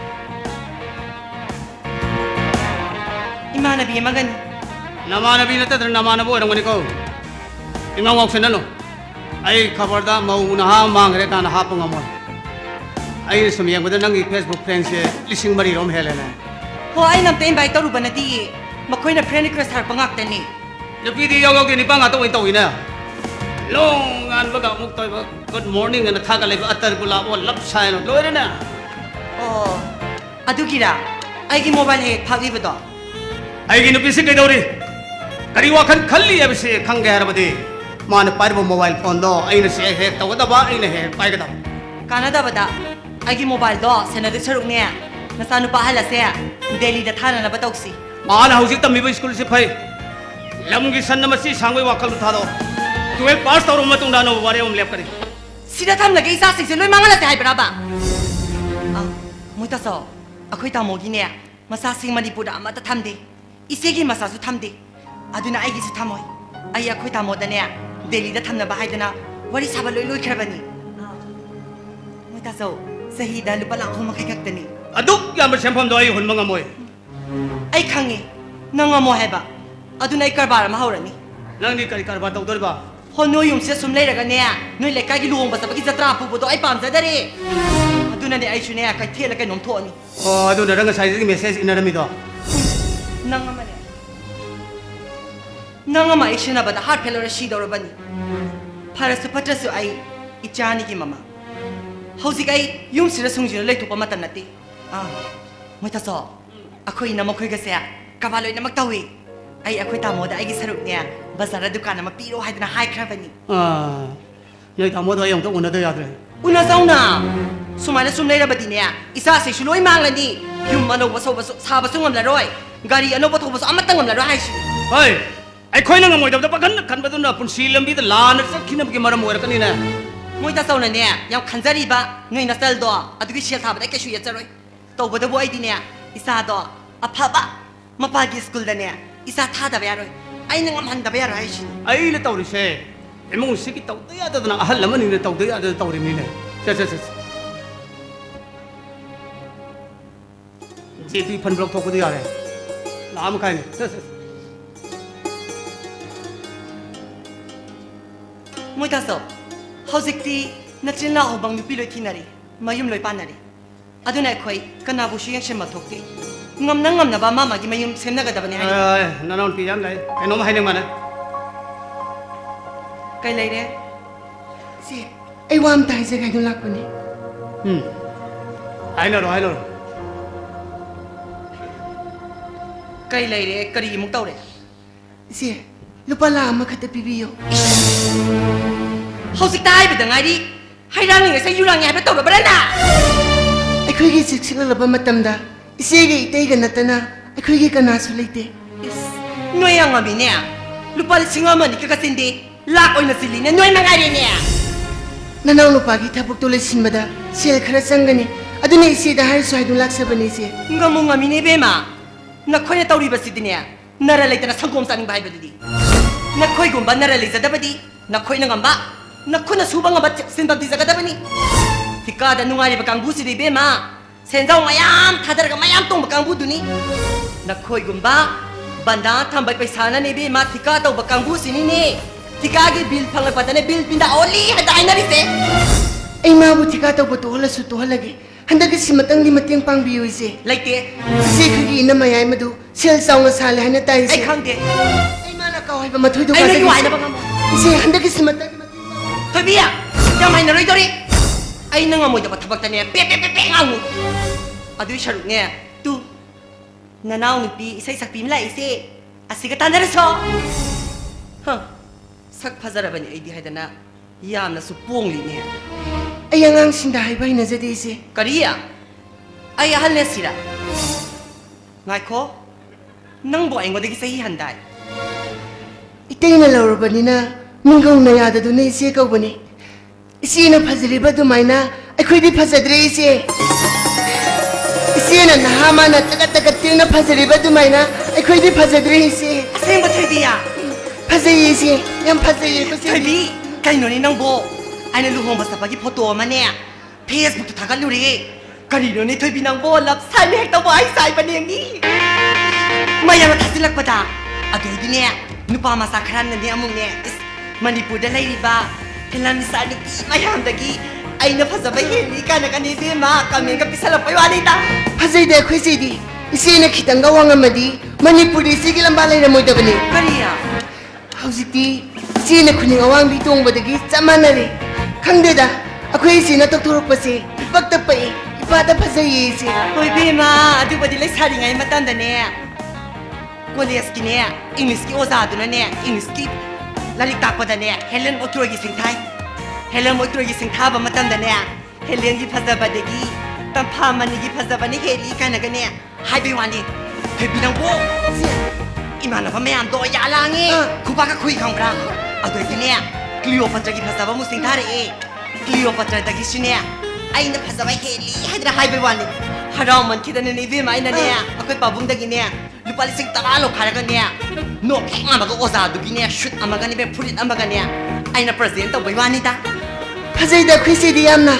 Imana bi magan. Nama nabi nata dar nama nabu orang ni kau. Imam wak senano. Ai khabar da mau naha mangre ta naha pungamon. Ai sumyang bada nangi Facebook friends se lising mari rom helena. Ho ai nam te invite taru banati. Makoi na friend request har pangak tani. Lupi di yaw yaw ke ni pang ato ito ina. Long an baga muk toy ba good morning na thaga le atar gula bo lap sai no loire na. Oh. Adu gira. Ai gi mobile he phagi bado. Ai gi nupi se ke dori. Kari wa khan khalli ab se khang ge har bade. Man par bo mobile phone do ai na se he taw da ba ai na he pai ga da. Kanada bada. Agi mobile do senadi saruk ne nasanu pahala se Delhi da thana na batauksi मान हाउसी तमी बे स्कूल से फै लमगी सन मसी सांगवे वाखल था दो ट्वेल्व पास तौर म तुंग दानो वारे उम लेप करे सिदा थम लगे इसा सिसे लोय मांगला ते हाय बराबा आ मुता सो अखोय ता मोगी ने मसा सिंग मणिपुर दा अमता थमदे इसेगी मसा सु थमदे अदुना आइगी सु थमोय आई अखोय ता मोदने दिल्ली दा थमना बाहायदना वारी साबा लोय लोय खरबनी मुता सो सही दा लुपा लाख म खैखक्तनी अदुक याम सेमफम दो आई हुन मंगमोय आई खंगे नंगमो हैबा अदुना आई करबार म हौरनी नंगनी करी करबा तौदरबा हो नो युम से सुम लेरगा ने नोय लेकागी लुंग बसा बकी जत्रा पुबो दो आई पाम जदरे अदुना ने आई सुने का थेला का नोम थोनी ओ अदुना रंग साइज मेसेज इनरमी दो नंगमा ने नंगमा इशना बदा हार्ट फेलर शी दौरबनी फारसु पत्रसु आई इचानी की ममा ꯍꯧꯖꯤꯛ ꯑꯩ ꯌꯨꯝꯁꯤꯗ ꯁꯨꯡꯖꯤꯅ ꯂꯩꯊꯣꯛꯄ ꯃꯇꯝ ꯅꯠꯇꯦ ꯑꯥ ꯃꯣꯏ ꯇꯥꯆꯧ ꯑꯩꯈꯣꯏꯅ ꯃꯈꯣꯏꯒꯁꯦ ꯀꯕꯥ ꯂꯣꯏꯅꯃꯛ ꯇꯧꯏ ꯑꯩ ꯑꯩꯈꯣꯏ ꯇꯥꯃꯣꯗ ꯑꯩꯒꯤ ꯁꯔꯨꯛꯅꯦ ꯕꯖꯥꯔꯗ ꯗꯨꯀꯥꯟ ꯑꯃ ꯄꯤꯔꯣ ꯍꯥꯏꯗꯅ ꯍꯥꯏꯈ꯭ꯔꯕꯅꯤ ꯑꯥ ꯅꯣꯏ ꯇꯥꯃꯣꯗꯣ ꯑꯩ ꯑꯃꯨꯛꯇ ꯎꯅꯗ ꯌꯥꯗ꯭ꯔꯦ ꯎꯅꯖꯧꯅ ꯁꯨꯃꯥꯏꯅ ꯁꯨꯝ ꯂꯩꯔꯕꯗꯤꯅꯦ ꯏꯆꯥꯁꯤꯁꯨ ꯂꯣꯏ ꯃꯥꯡꯂꯅꯤ ꯌꯨꯝ ꯑꯅꯧꯕ ꯁꯥꯕꯁꯨ ꯉꯝꯂꯔꯣꯏ ꯒꯥꯔꯤ ꯑꯅꯧꯕ ꯊꯧꯕꯁꯨ ꯑꯃꯠꯇ ꯉꯝꯂꯔꯣꯏ ꯍꯥꯏꯁꯤꯅꯤ ꯍꯣꯏ ꯑꯩꯈꯣꯏꯅ ꯉꯝꯃꯣꯏꯗꯕꯗ ꯄꯥꯈꯟꯅ ꯈꯟꯕꯗꯨꯅ ꯄꯨꯟꯁꯤ ꯂꯝꯕꯤꯗ ꯂꯥꯟꯅ ꯆꯠꯈꯤꯅꯕꯒꯤ ꯃꯔꯝ ꯑꯣꯏꯔꯛꯀꯅꯤꯅꯦ ꯃꯣꯏ ꯇꯥꯆꯧꯅꯅꯦ ꯌꯥꯝ ꯈꯟꯖꯔꯤꯕ ꯅꯣꯏ ꯅꯆꯜꯗꯣ ꯑꯗꯨꯒꯤ ꯁꯦꯜ ꯊꯥꯕꯗ ꯑꯩ ꯀꯩꯁꯨ ꯌꯦꯠꯆꯔꯣꯏ ꯇꯧꯕꯗꯕꯨ ꯑꯩꯗꯤꯅꯦ ꯏꯆꯥꯗꯣ ꯑꯐꯕ ꯃꯄꯥꯒꯤ ꯁ꯭ꯀꯨꯜꯗꯅꯦ ꯏꯆꯥ ꯊꯥꯗꯕ ꯌꯥꯔꯣꯏ ꯑꯩꯅ ꯉꯝꯍꯟꯗꯕ ꯌꯥꯔꯣꯏ ꯍꯥꯏꯁꯤꯅꯤ ꯑꯩꯅ ꯇꯧꯔꯤꯁꯦ ꯏꯃꯨꯡꯁꯤꯒꯤ ꯇꯧꯗ ꯌꯥꯗꯗꯅ ꯑꯍꯜ ꯑꯃꯅꯤꯅ ꯇꯧꯗ ꯌꯥꯗꯗꯅ ꯇꯧꯔꯤꯕꯅꯤꯅꯦ ꯆꯠ ꯆꯠ ꯆꯠ ꯖꯦꯗꯤ ꯐꯟ ꯕ꯭ꯂꯣꯛ ꯊꯣꯛꯄꯗꯤ ꯌꯥꯔꯦ ꯂꯥꯛꯑꯝ ꯀꯥꯏꯅꯦ ꯆꯠ ꯆꯠ ꯃꯣꯏ ꯇꯥꯆꯧ ꯍꯧꯖꯤꯛꯇꯤ ꯅꯆꯤꯟ ꯅꯥꯎ ꯑꯍꯨꯝ ꯅꯨꯄꯤ ꯂꯣꯏ ꯊꯤꯅꯔꯤ ꯃꯌꯨꯝ ꯂꯣꯏ ꯄꯥꯟꯅꯔꯤ ꯑꯗꯨꯅ ꯑꯩꯈꯣꯏ ꯀꯅꯥꯕꯨꯁꯨ ꯌꯦꯡꯁꯤꯟꯕ ꯊꯣꯛꯇꯦ ꯉꯝꯅ ꯉꯝꯅꯕ ꯃꯥ ꯃꯥꯒꯤ ꯃꯌꯨꯝ ꯁꯦꯝꯅꯒꯗꯕꯅꯤ ꯍꯥꯏ ꯅꯅꯥꯎ ꯅꯨꯄꯤ ꯌꯥꯝ ꯂꯩ ꯀꯩꯅꯣꯝ ꯍꯥꯏꯅꯤꯡꯕꯅꯦ ꯀꯩ ꯂꯩꯔꯦ ꯁꯤ ꯑꯩ ꯋꯥ ꯑꯝꯇ ꯍꯥꯏꯖꯒꯦ ꯍꯥꯏꯗꯨꯅ ꯂꯥꯛꯄꯅꯦ ꯎꯝ ꯍꯥꯏꯅꯔꯣ ꯍꯥꯏꯅꯔꯣ ꯀꯩ ꯂꯩꯔꯦ ꯀꯔꯤ ꯑꯃꯨꯛ ꯇꯧꯔꯦ ꯏꯆꯦ ꯂꯨꯄꯥ ꯂꯥꯛ ꯑꯃꯈꯛꯇ ꯄꯤꯕꯤꯌꯣ ꯍꯧꯖꯤꯛꯇ ꯍꯥꯏꯕꯗ ꯉꯥꯏꯔꯤ ꯍꯩꯔꯥꯡꯂꯤꯉꯩꯁꯦ ꯌꯨꯔꯥꯡꯉꯦ ꯍꯥꯏꯕ ꯇꯧꯔꯕ꯭ꯔꯅ ꯑꯩꯈꯣꯏꯒꯤ ꯆꯦꯛꯁꯤꯜꯂꯕ ꯃꯇꯝꯗ ꯏꯆꯦꯒ ꯏꯇꯩꯒ ꯅꯠꯇꯅ ꯑꯩꯈꯣꯏꯒꯤ ꯀꯅꯥꯁꯨ ꯂꯩꯇꯦ ꯅꯣꯏ ꯌꯥꯝ ꯉꯝꯃꯤꯅꯦ ꯂꯨꯄꯥ ꯂꯤꯁꯤꯡ ꯑꯃꯅꯤ ꯈꯛ ꯆꯤꯟꯗꯦ ꯂꯥꯛ ꯑꯣꯏꯅ ꯆꯤꯜꯂꯤꯅꯦ ꯅꯣꯏ ꯃꯉꯥꯏꯔꯦꯅꯦ ꯅꯅꯥꯎ ꯅꯨꯄꯥꯒꯤ ꯊꯕꯛꯇꯣ ꯂꯣꯏꯁꯤꯟꯕꯗ ꯁꯦꯜ ꯈꯔ ꯆꯪꯒꯅꯤ ꯑꯗꯨꯅ ꯏꯆꯦꯗ ꯍꯥꯏꯔꯁꯨ ꯍꯥꯏꯗꯨꯅ ꯂꯥꯛꯆꯕꯅꯤ ꯏꯆꯦ ꯉꯝꯃꯨ ꯉꯝꯃꯤꯅꯦ ꯏꯕꯦꯝꯃ ꯅꯈꯣꯏꯅ ꯇꯧꯔꯤꯕꯁꯤꯗꯤꯅꯦ ꯅꯔ ꯂꯩꯇꯅ ꯁꯪꯒꯣꯝ ꯆꯥꯅꯤꯡꯕ ꯍꯥꯏꯕꯗꯨꯗꯤ ꯅꯈꯣꯏꯒꯨꯝꯕ ꯅꯔ ꯂꯩꯖꯗꯕꯗꯤ ꯅꯈꯣꯏꯅ ꯉꯝꯕ ꯅꯈꯣꯏꯅ ꯁꯨꯕ ꯉꯝꯕ ꯁꯤꯟꯐꯝ ꯊꯤꯖꯒꯗꯕꯅꯤ ꯊꯤꯀꯥꯗ ꯅꯨꯡꯉꯥꯏꯔꯤꯕ ꯀꯥꯡꯕꯨꯁꯤꯗꯤ ꯏꯕꯦꯝꯃ ꯁꯦꯟꯖꯥꯎ ꯃꯌꯥꯝ ꯊꯥꯗꯔꯒ ꯃꯌꯥꯝ ꯇꯣꯡꯕ ꯀꯥꯡꯕꯨꯗꯨꯅꯤ ꯅꯈꯣꯏꯒꯨꯝꯕ ꯕꯟꯗꯥ ꯊꯝꯕ ꯄꯩꯁꯥꯅꯅꯦ ꯏꯕꯦꯝꯃ ꯊꯤꯀꯥ ꯇꯧꯕ ꯀꯥꯡꯕꯨꯁꯤꯅꯤꯅꯦ ꯊꯤꯀꯥꯒꯤ ꯕꯤꯜ ꯐꯪꯂꯛꯄꯗꯅꯦ ꯕꯤꯜ ꯄꯤꯟꯗ ꯑꯣꯜꯂꯤ ꯍꯥꯏꯅ ꯍꯥꯏꯅꯔꯤꯁꯦ ꯑꯩ ꯃꯥꯕꯨ ꯊꯤꯀꯥ ꯇꯧꯕ ꯇꯣꯛꯍꯜꯂꯁꯨ ꯇꯣꯛꯍꯜꯂꯒꯦ ꯍꯟꯗꯛꯀꯤ ꯁꯤꯃꯇꯪꯗꯤ ꯃꯇꯦꯡ ꯄꯥꯡꯕꯤꯌꯨ ꯏꯆꯦ ꯂꯩꯇꯦ ꯏꯆꯦ ꯑꯩꯈꯣꯏꯒꯤ ꯏꯅꯝꯃ ꯌꯥꯏ ꯃꯗꯨ ꯁꯦꯜ ꯆꯥꯎꯅ ꯁꯥꯜꯂꯦ ꯍꯥꯏꯅ ꯇꯥꯏ ꯏꯆꯦ ꯑꯩ ꯈꯪꯗꯦ ꯑꯩ ꯃꯥꯅ ꯀꯥꯎ ꯍꯥꯏꯕ ꯃꯊꯣꯏꯗꯣ ꯑꯩ ꯅꯣꯏ ꯋꯥꯏꯅꯕ ꯉꯝꯃꯣꯏ ꯏꯆꯦ ꯍꯟꯗꯛꯀꯤ ꯁꯤꯃꯇꯪꯗꯤ ꯊꯣꯏꯕꯤꯌꯥ ꯌꯥꯝ ꯍꯩꯅꯔꯣꯏꯗꯧꯔꯤ ꯑꯩꯅ ꯉꯝꯃꯣꯏꯗꯕ ꯊꯕꯛꯇꯅꯦ ꯄꯦ ꯄꯦ ꯄꯦ ꯄꯦ ꯉꯥꯡꯉꯨ ꯑꯗꯨꯏ ꯁꯔꯨꯛꯅꯦ ꯇꯨ ꯅꯅꯥꯎ ꯅꯨꯄꯤ ꯏꯁꯩ ꯁꯛꯄꯤ ꯑꯃ ꯂꯥꯛꯏꯁꯦ ꯑꯁꯤꯒ ꯇꯥꯟꯅꯔꯁꯣ ꯍ ꯁꯛ ꯐꯖꯔꯕꯅꯤ ꯑꯩꯗꯤ ꯍꯥꯏꯗꯅ ꯌꯥꯝꯅꯁꯨ ꯄꯣꯡꯂꯤꯅꯦ ꯑꯩ ꯑꯉꯥꯡꯁꯤꯡꯗ ꯍꯥꯏꯕ ꯍꯩꯅꯖꯗꯦ ꯏꯆꯦ ꯀꯔꯤ ꯑꯩ ꯑꯍꯜꯅꯦ ꯁꯤꯔ ꯉꯥꯏꯈꯣ ꯅꯪꯕꯨ ꯑꯩꯉꯣꯟꯗꯒꯤ ꯆꯍꯤ ꯍꯟꯗꯥꯏ ꯏꯇꯩꯅ ꯂꯧꯔꯕꯅꯤ나 ꯃꯤꯡꯒꯧꯅ ꯌꯥꯗꯗꯨꯅ ꯏꯆꯦ ꯀꯧꯕꯅꯤ ꯏꯆꯦꯅ ꯐꯖꯔꯤꯕ ꯑꯗꯨꯃꯥꯏꯅ ꯑꯩꯈꯣꯏꯗꯤ ꯐꯖꯗ꯭ꯔꯦ ꯏꯆꯦ ꯏꯆꯦꯅ ꯅꯍꯥ ꯃꯥꯅ ꯇꯒꯠ ꯇꯒꯠ ꯇꯦꯡꯅ ꯐꯖꯔꯤꯕ ꯑꯗꯨꯃꯥꯏꯅ ꯑꯩꯈꯣꯏꯗꯤ ꯐꯖꯗ꯭ꯔꯦ ꯏꯆꯦ ꯑꯁꯦꯡꯕ ꯊꯣꯏꯕꯤꯌꯥ ꯐꯖꯩꯌꯦ ꯏꯆꯦ ꯌꯥꯝ ꯐꯖꯩꯌꯦ ꯊꯣꯏꯕꯤ ꯀꯩꯅꯣꯅꯦ ꯅꯪꯕꯨ ꯑꯩꯅ ꯂꯨꯍꯣꯡꯕ ꯆꯠꯄꯒꯤ ꯐꯣꯇꯣ ꯑꯃꯅꯦ ꯐꯦꯁꯕꯨꯛꯇ ꯊꯥꯒꯠꯂꯨꯔꯦ ꯀꯔꯤꯅꯣꯅꯦ ꯊꯣꯏꯕꯤ ꯅꯪꯕꯨ ꯂꯞ ꯁꯥꯏꯟ ꯍꯦꯛ ꯇꯧꯕ ꯑꯩ ꯁꯥꯏꯕꯅꯦꯃꯤ ꯃꯌꯥꯝꯅ ꯊꯥꯖꯤꯜꯂꯛꯄꯗ ꯑꯗꯨꯗꯤꯅꯦ ꯅꯨꯄꯥ ꯃꯆꯥ ꯈꯔꯅꯅꯦ ꯑꯃꯨꯛꯅꯦ ꯃꯅꯤꯄꯨꯔꯗ ꯂꯩꯔꯤꯕ ꯐꯤꯂꯝ ꯁ꯭ꯇꯥꯔ ꯅꯨꯄꯤ ꯃꯌꯥꯝꯗꯒꯤ ꯑꯩꯅ ꯐꯖꯕ ꯍꯦꯜꯂꯤ ꯀꯥꯏꯅꯒꯅꯤ ꯏꯕꯦꯝꯃ ꯀꯃꯦꯟꯒ ꯄꯤꯁꯜꯂꯛꯄꯩ ꯋꯥꯅꯤꯗ ꯐꯖꯩꯗ ꯑꯩꯈꯣꯏꯁꯤꯗꯤ ꯏꯆꯦꯅ ꯈꯤꯇꯪꯒ ꯋꯥꯡꯉꯝꯃꯗꯤ ꯃꯅꯤꯄꯨꯔꯗ ꯏꯆꯦꯒꯤ ꯂꯝꯕꯥ ꯂꯩꯔꯝꯃꯣꯏꯗꯕꯅꯤ ꯀꯔꯤꯌꯥ ꯍꯧꯖꯤꯛꯇꯤ ꯏꯆꯦꯅ ꯈꯨꯅꯤꯡ ꯑꯋꯥꯡꯕꯤ ꯇꯣꯡꯕꯗꯒꯤ ꯆꯞ ꯃꯥꯟꯅꯔꯦ ꯈꯪꯗꯦꯗ ꯑꯩꯈꯣꯏ ꯏꯆꯦꯅ ꯇꯧꯊꯣꯔꯛꯄꯁꯦ ꯏꯄꯛꯇ ꯄꯛꯏ ꯏꯄꯥꯗ ꯐꯖꯩꯌꯦ ꯏꯆꯦ ꯍꯣꯏ ꯏꯕꯦꯝꯃ ꯑꯗꯨꯕꯨꯗꯤ ꯂꯩꯁꯥꯔꯤꯉꯩ ꯃꯇꯝꯗꯅꯦ ꯀꯣꯂꯦꯖꯀꯤꯅꯦ ꯏꯪꯂꯤꯁꯀꯤ ꯑꯣꯖꯥꯗꯨꯅꯅꯦ ꯏꯪꯂꯤꯁꯀꯤ ꯂꯥꯏꯔꯤꯛ ꯇꯥꯛꯄꯗꯅꯦ ꯍꯦꯂꯦꯟ ꯑꯣꯇ꯭ꯔꯣꯏꯒꯤ ꯁꯤꯡꯊꯥꯏ ꯍꯦꯂꯦꯟ ꯑꯣꯇ꯭ꯔꯣꯏꯒꯤ ꯁꯤꯡꯊꯥꯕ ꯃꯇꯝꯗꯅꯦ ꯍꯦꯂꯦꯟꯒꯤ ꯐꯖꯕꯗꯒꯤ ꯇꯝꯐꯥꯃꯅꯤꯒꯤ ꯐꯖꯕꯅ ꯍꯦꯜꯂꯤ ꯀꯥꯏꯅꯒꯅꯦ ꯍꯥꯏꯕꯩ ꯋꯥꯅꯤ ꯊꯣꯏꯕꯤ ꯅꯪꯕꯨ 이만한 뱀도 야랑이 구바가 구이 강브라 아도이네 클리오파트라기 파사바 무슨 다리 클리오파트라다기 시네 아이나 파사바 헬리 하드라 하이베와니 하라만 키다는 이비 마이나네 아코 바붕다기네 루팔리싱 따라로 가라가네 노 팽아마가 오사두기네 슛 아마가니 베 프릿 아마가네 아이나 프레젠트 보이와니다 파제이다 퀴시디 얌나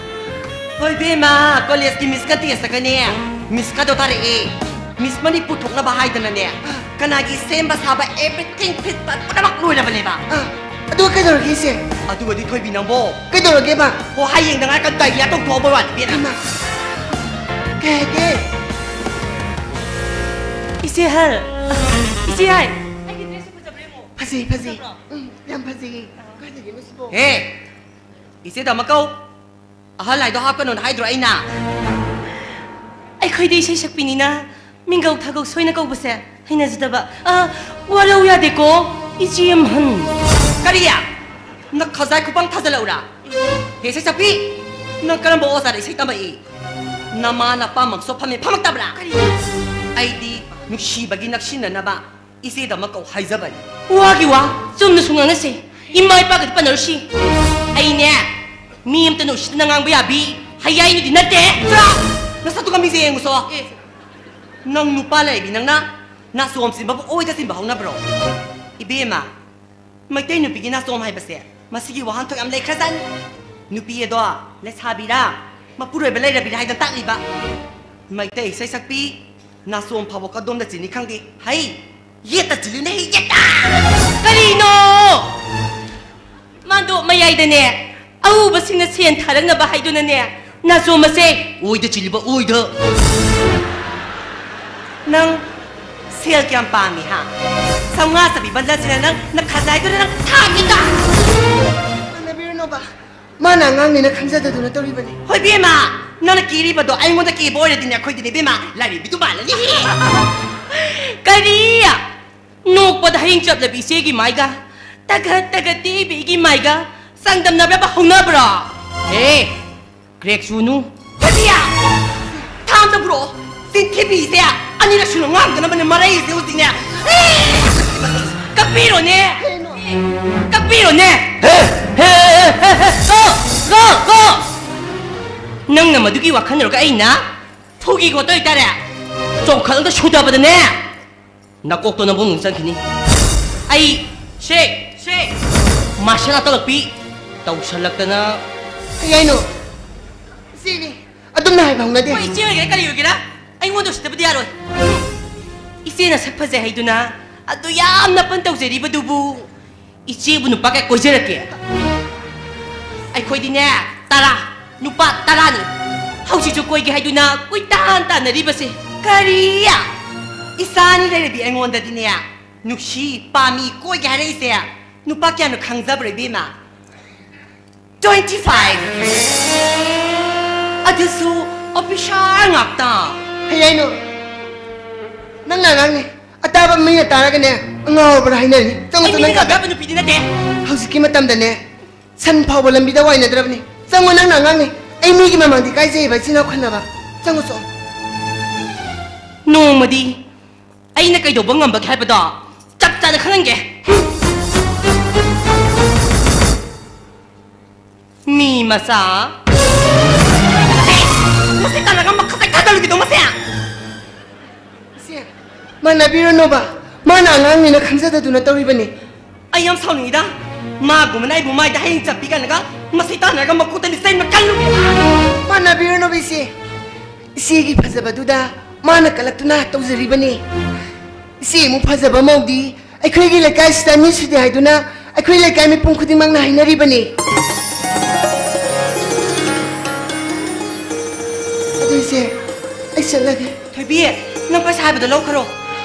호이베마 콜레스키 미스카티 에사가네 미스카도 다리 Miss Mani putok na bahay na niya. Kanagi semba saba everything fit pa punamak luy na ba niya ba? Ah, aduh kay dorog isi. Aduh adi toy binambo. Kay dorog ba? Ho hayeng na nga kan tay ya tong tobo wan biya. Kay kay. Isi hal. Isi hay. Pasi pasi. Yang pasi. Kay lagi musbo. Hey. Isi da makau. ahal lai do hap kanon haidro aina ai khoi dei sei sakpini na mingau thagau soina kau base haina jidaba a walau ya de ko ichim han kariya na khazai kupang thajalaura he sei sakpi na karam bo sa dei sei tamai nama na pa mak so phame phamak tabra ai di nushi bagi naksin na ba ise da makau haijabani wa gi wa zum na sunga na se imai pa ga panal si ai ne mi am tanu shi na ngang ba ya bi hayai ni dinate tra na sa tu kami se nguso nang nupa lai bi nang na na som sim ba oi da sim ba hong na bro ibe ma mai te nu bi na som hai ba se masigi wa han thok am lai khazan nu pi do le sa bi da ma puroi ba lai da bi hai da tak li ba mai te sai sak pi na som pha ka dom da chini khang di hai ye ta chili ne ye ta karino mando mayai da ne au ba sing na sen tharang na ba hai do na ne na so ma se oi da chili ba oi da nang sel kyam pa mi ha samnga sabi ban la sel nang na khazai ko nang tha mi ka na bir no ba mana ngang ni na khamja da du na tori bani hoi bi ma na na kiri ba do ai ngo da ki boy de nya khoi de bi ma la ri bi tu ba la ni kariya nok pa da hing chap la bi se gi mai ga taga taga ti bi gi mai ga sangdam na ba hong na bra eh grek sunu kariya tham da bro tin ki bi se ani na shunu ngam da na ba marai se u tin ya kapiro ne kapiro ne go go go nang na madugi wakhan ro ka ai na thogi go toi tare chong khal da shoda ba ne na kok to na bung sang khini ai she she masana ta pi tau salak ta na ai no sini adum na hai bang na de oi che ge kali yogira ai ngo do sta ba dia roi ise na sak phaje hai du na adu yam na pan tau je ri ba du bu iche bu nu pa ka koi je ra ke ai khoi di ne tara nu pa tara ni hau si chu koi ge hai du na koi tan tan na ri ba se kariya isani le bi ai ngon da di ne ya nu shi pa mi ko ga re se ya nu pa kya nu khang za bre bi ma twenty-five adisu official ngak ta ai no nang na ngang ni ataba mi na tara ga ne ngao bra hai na ni tong ai tong ni ka ga ba nu pi di na de hausi ki matam da ne san phau ba lambi da wai na drab ni sango nang na ngang ni ai mi gi ma mang di kai je ba china khana ba sango so no madi ai na kai do bang ngam ba khai ba da chap cha na khang ge mi masa masih talaga makasay kadalo gitu masaya sia mana biro no ba mana ngang ni na khamja da du na tori bani ay am sauni da ma gumanay bumay da hayin chapi ka naga masih talaga makuta ni say makalu mana biro no bi si si gi phaja ba du da mana kalak tu na tau zari bani si mu phaja ba mau di ai khoi gi le kai sta ni su de hai du na ai khoi le kai mi pung khuding mang na hai na ri bani adu se ai salage thoi bi nang pa sai ba da lo kharo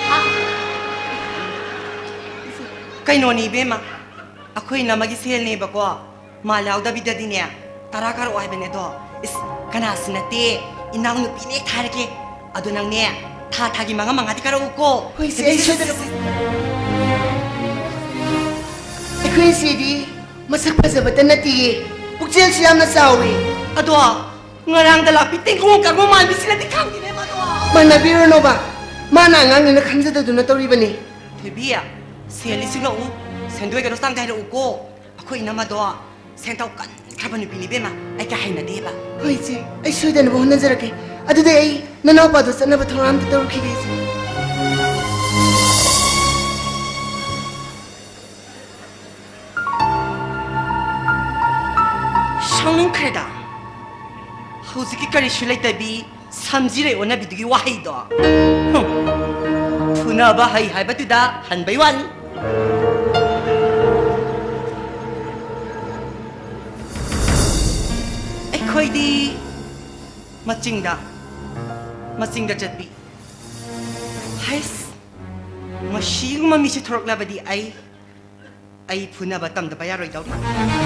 kai no ni be ma akhoi na magi sel ne ba ko ma law da bi da di ne tara kar oi be ne do is kana sinate inaw nu pi ne thar ke adu nang ne tha tha gi manga manga di karo ko hoi se ai se da ai khoi si di masak phaja ba tan na ti pukchel si am na sawi ado ngarang da la pi ting ko ka ko mal bi sila di khang di ne ma do mana biro no ba mana ngang ni na khamja da du na tori bani thoi bi ya sel li sing lo u sen doi ga do sang dai lo ko akhoi na ma do sen tau kan khaban ni pi ni be ma ai ka hai na de ba hoi che ai sui da na bo na jara ke adu de ai na no pa do sa na ba thoram ta tor khi ge se shangling kreda hauzi ki kari shulai ta bi samji re ona bi dugi wahai do thuna ba hai hai ba tu da han bai wan ai khoi di maching da maching da chat bi hais mashi ma mi se thorok la ba di ai ai phuna ba tam da ba ya roi daw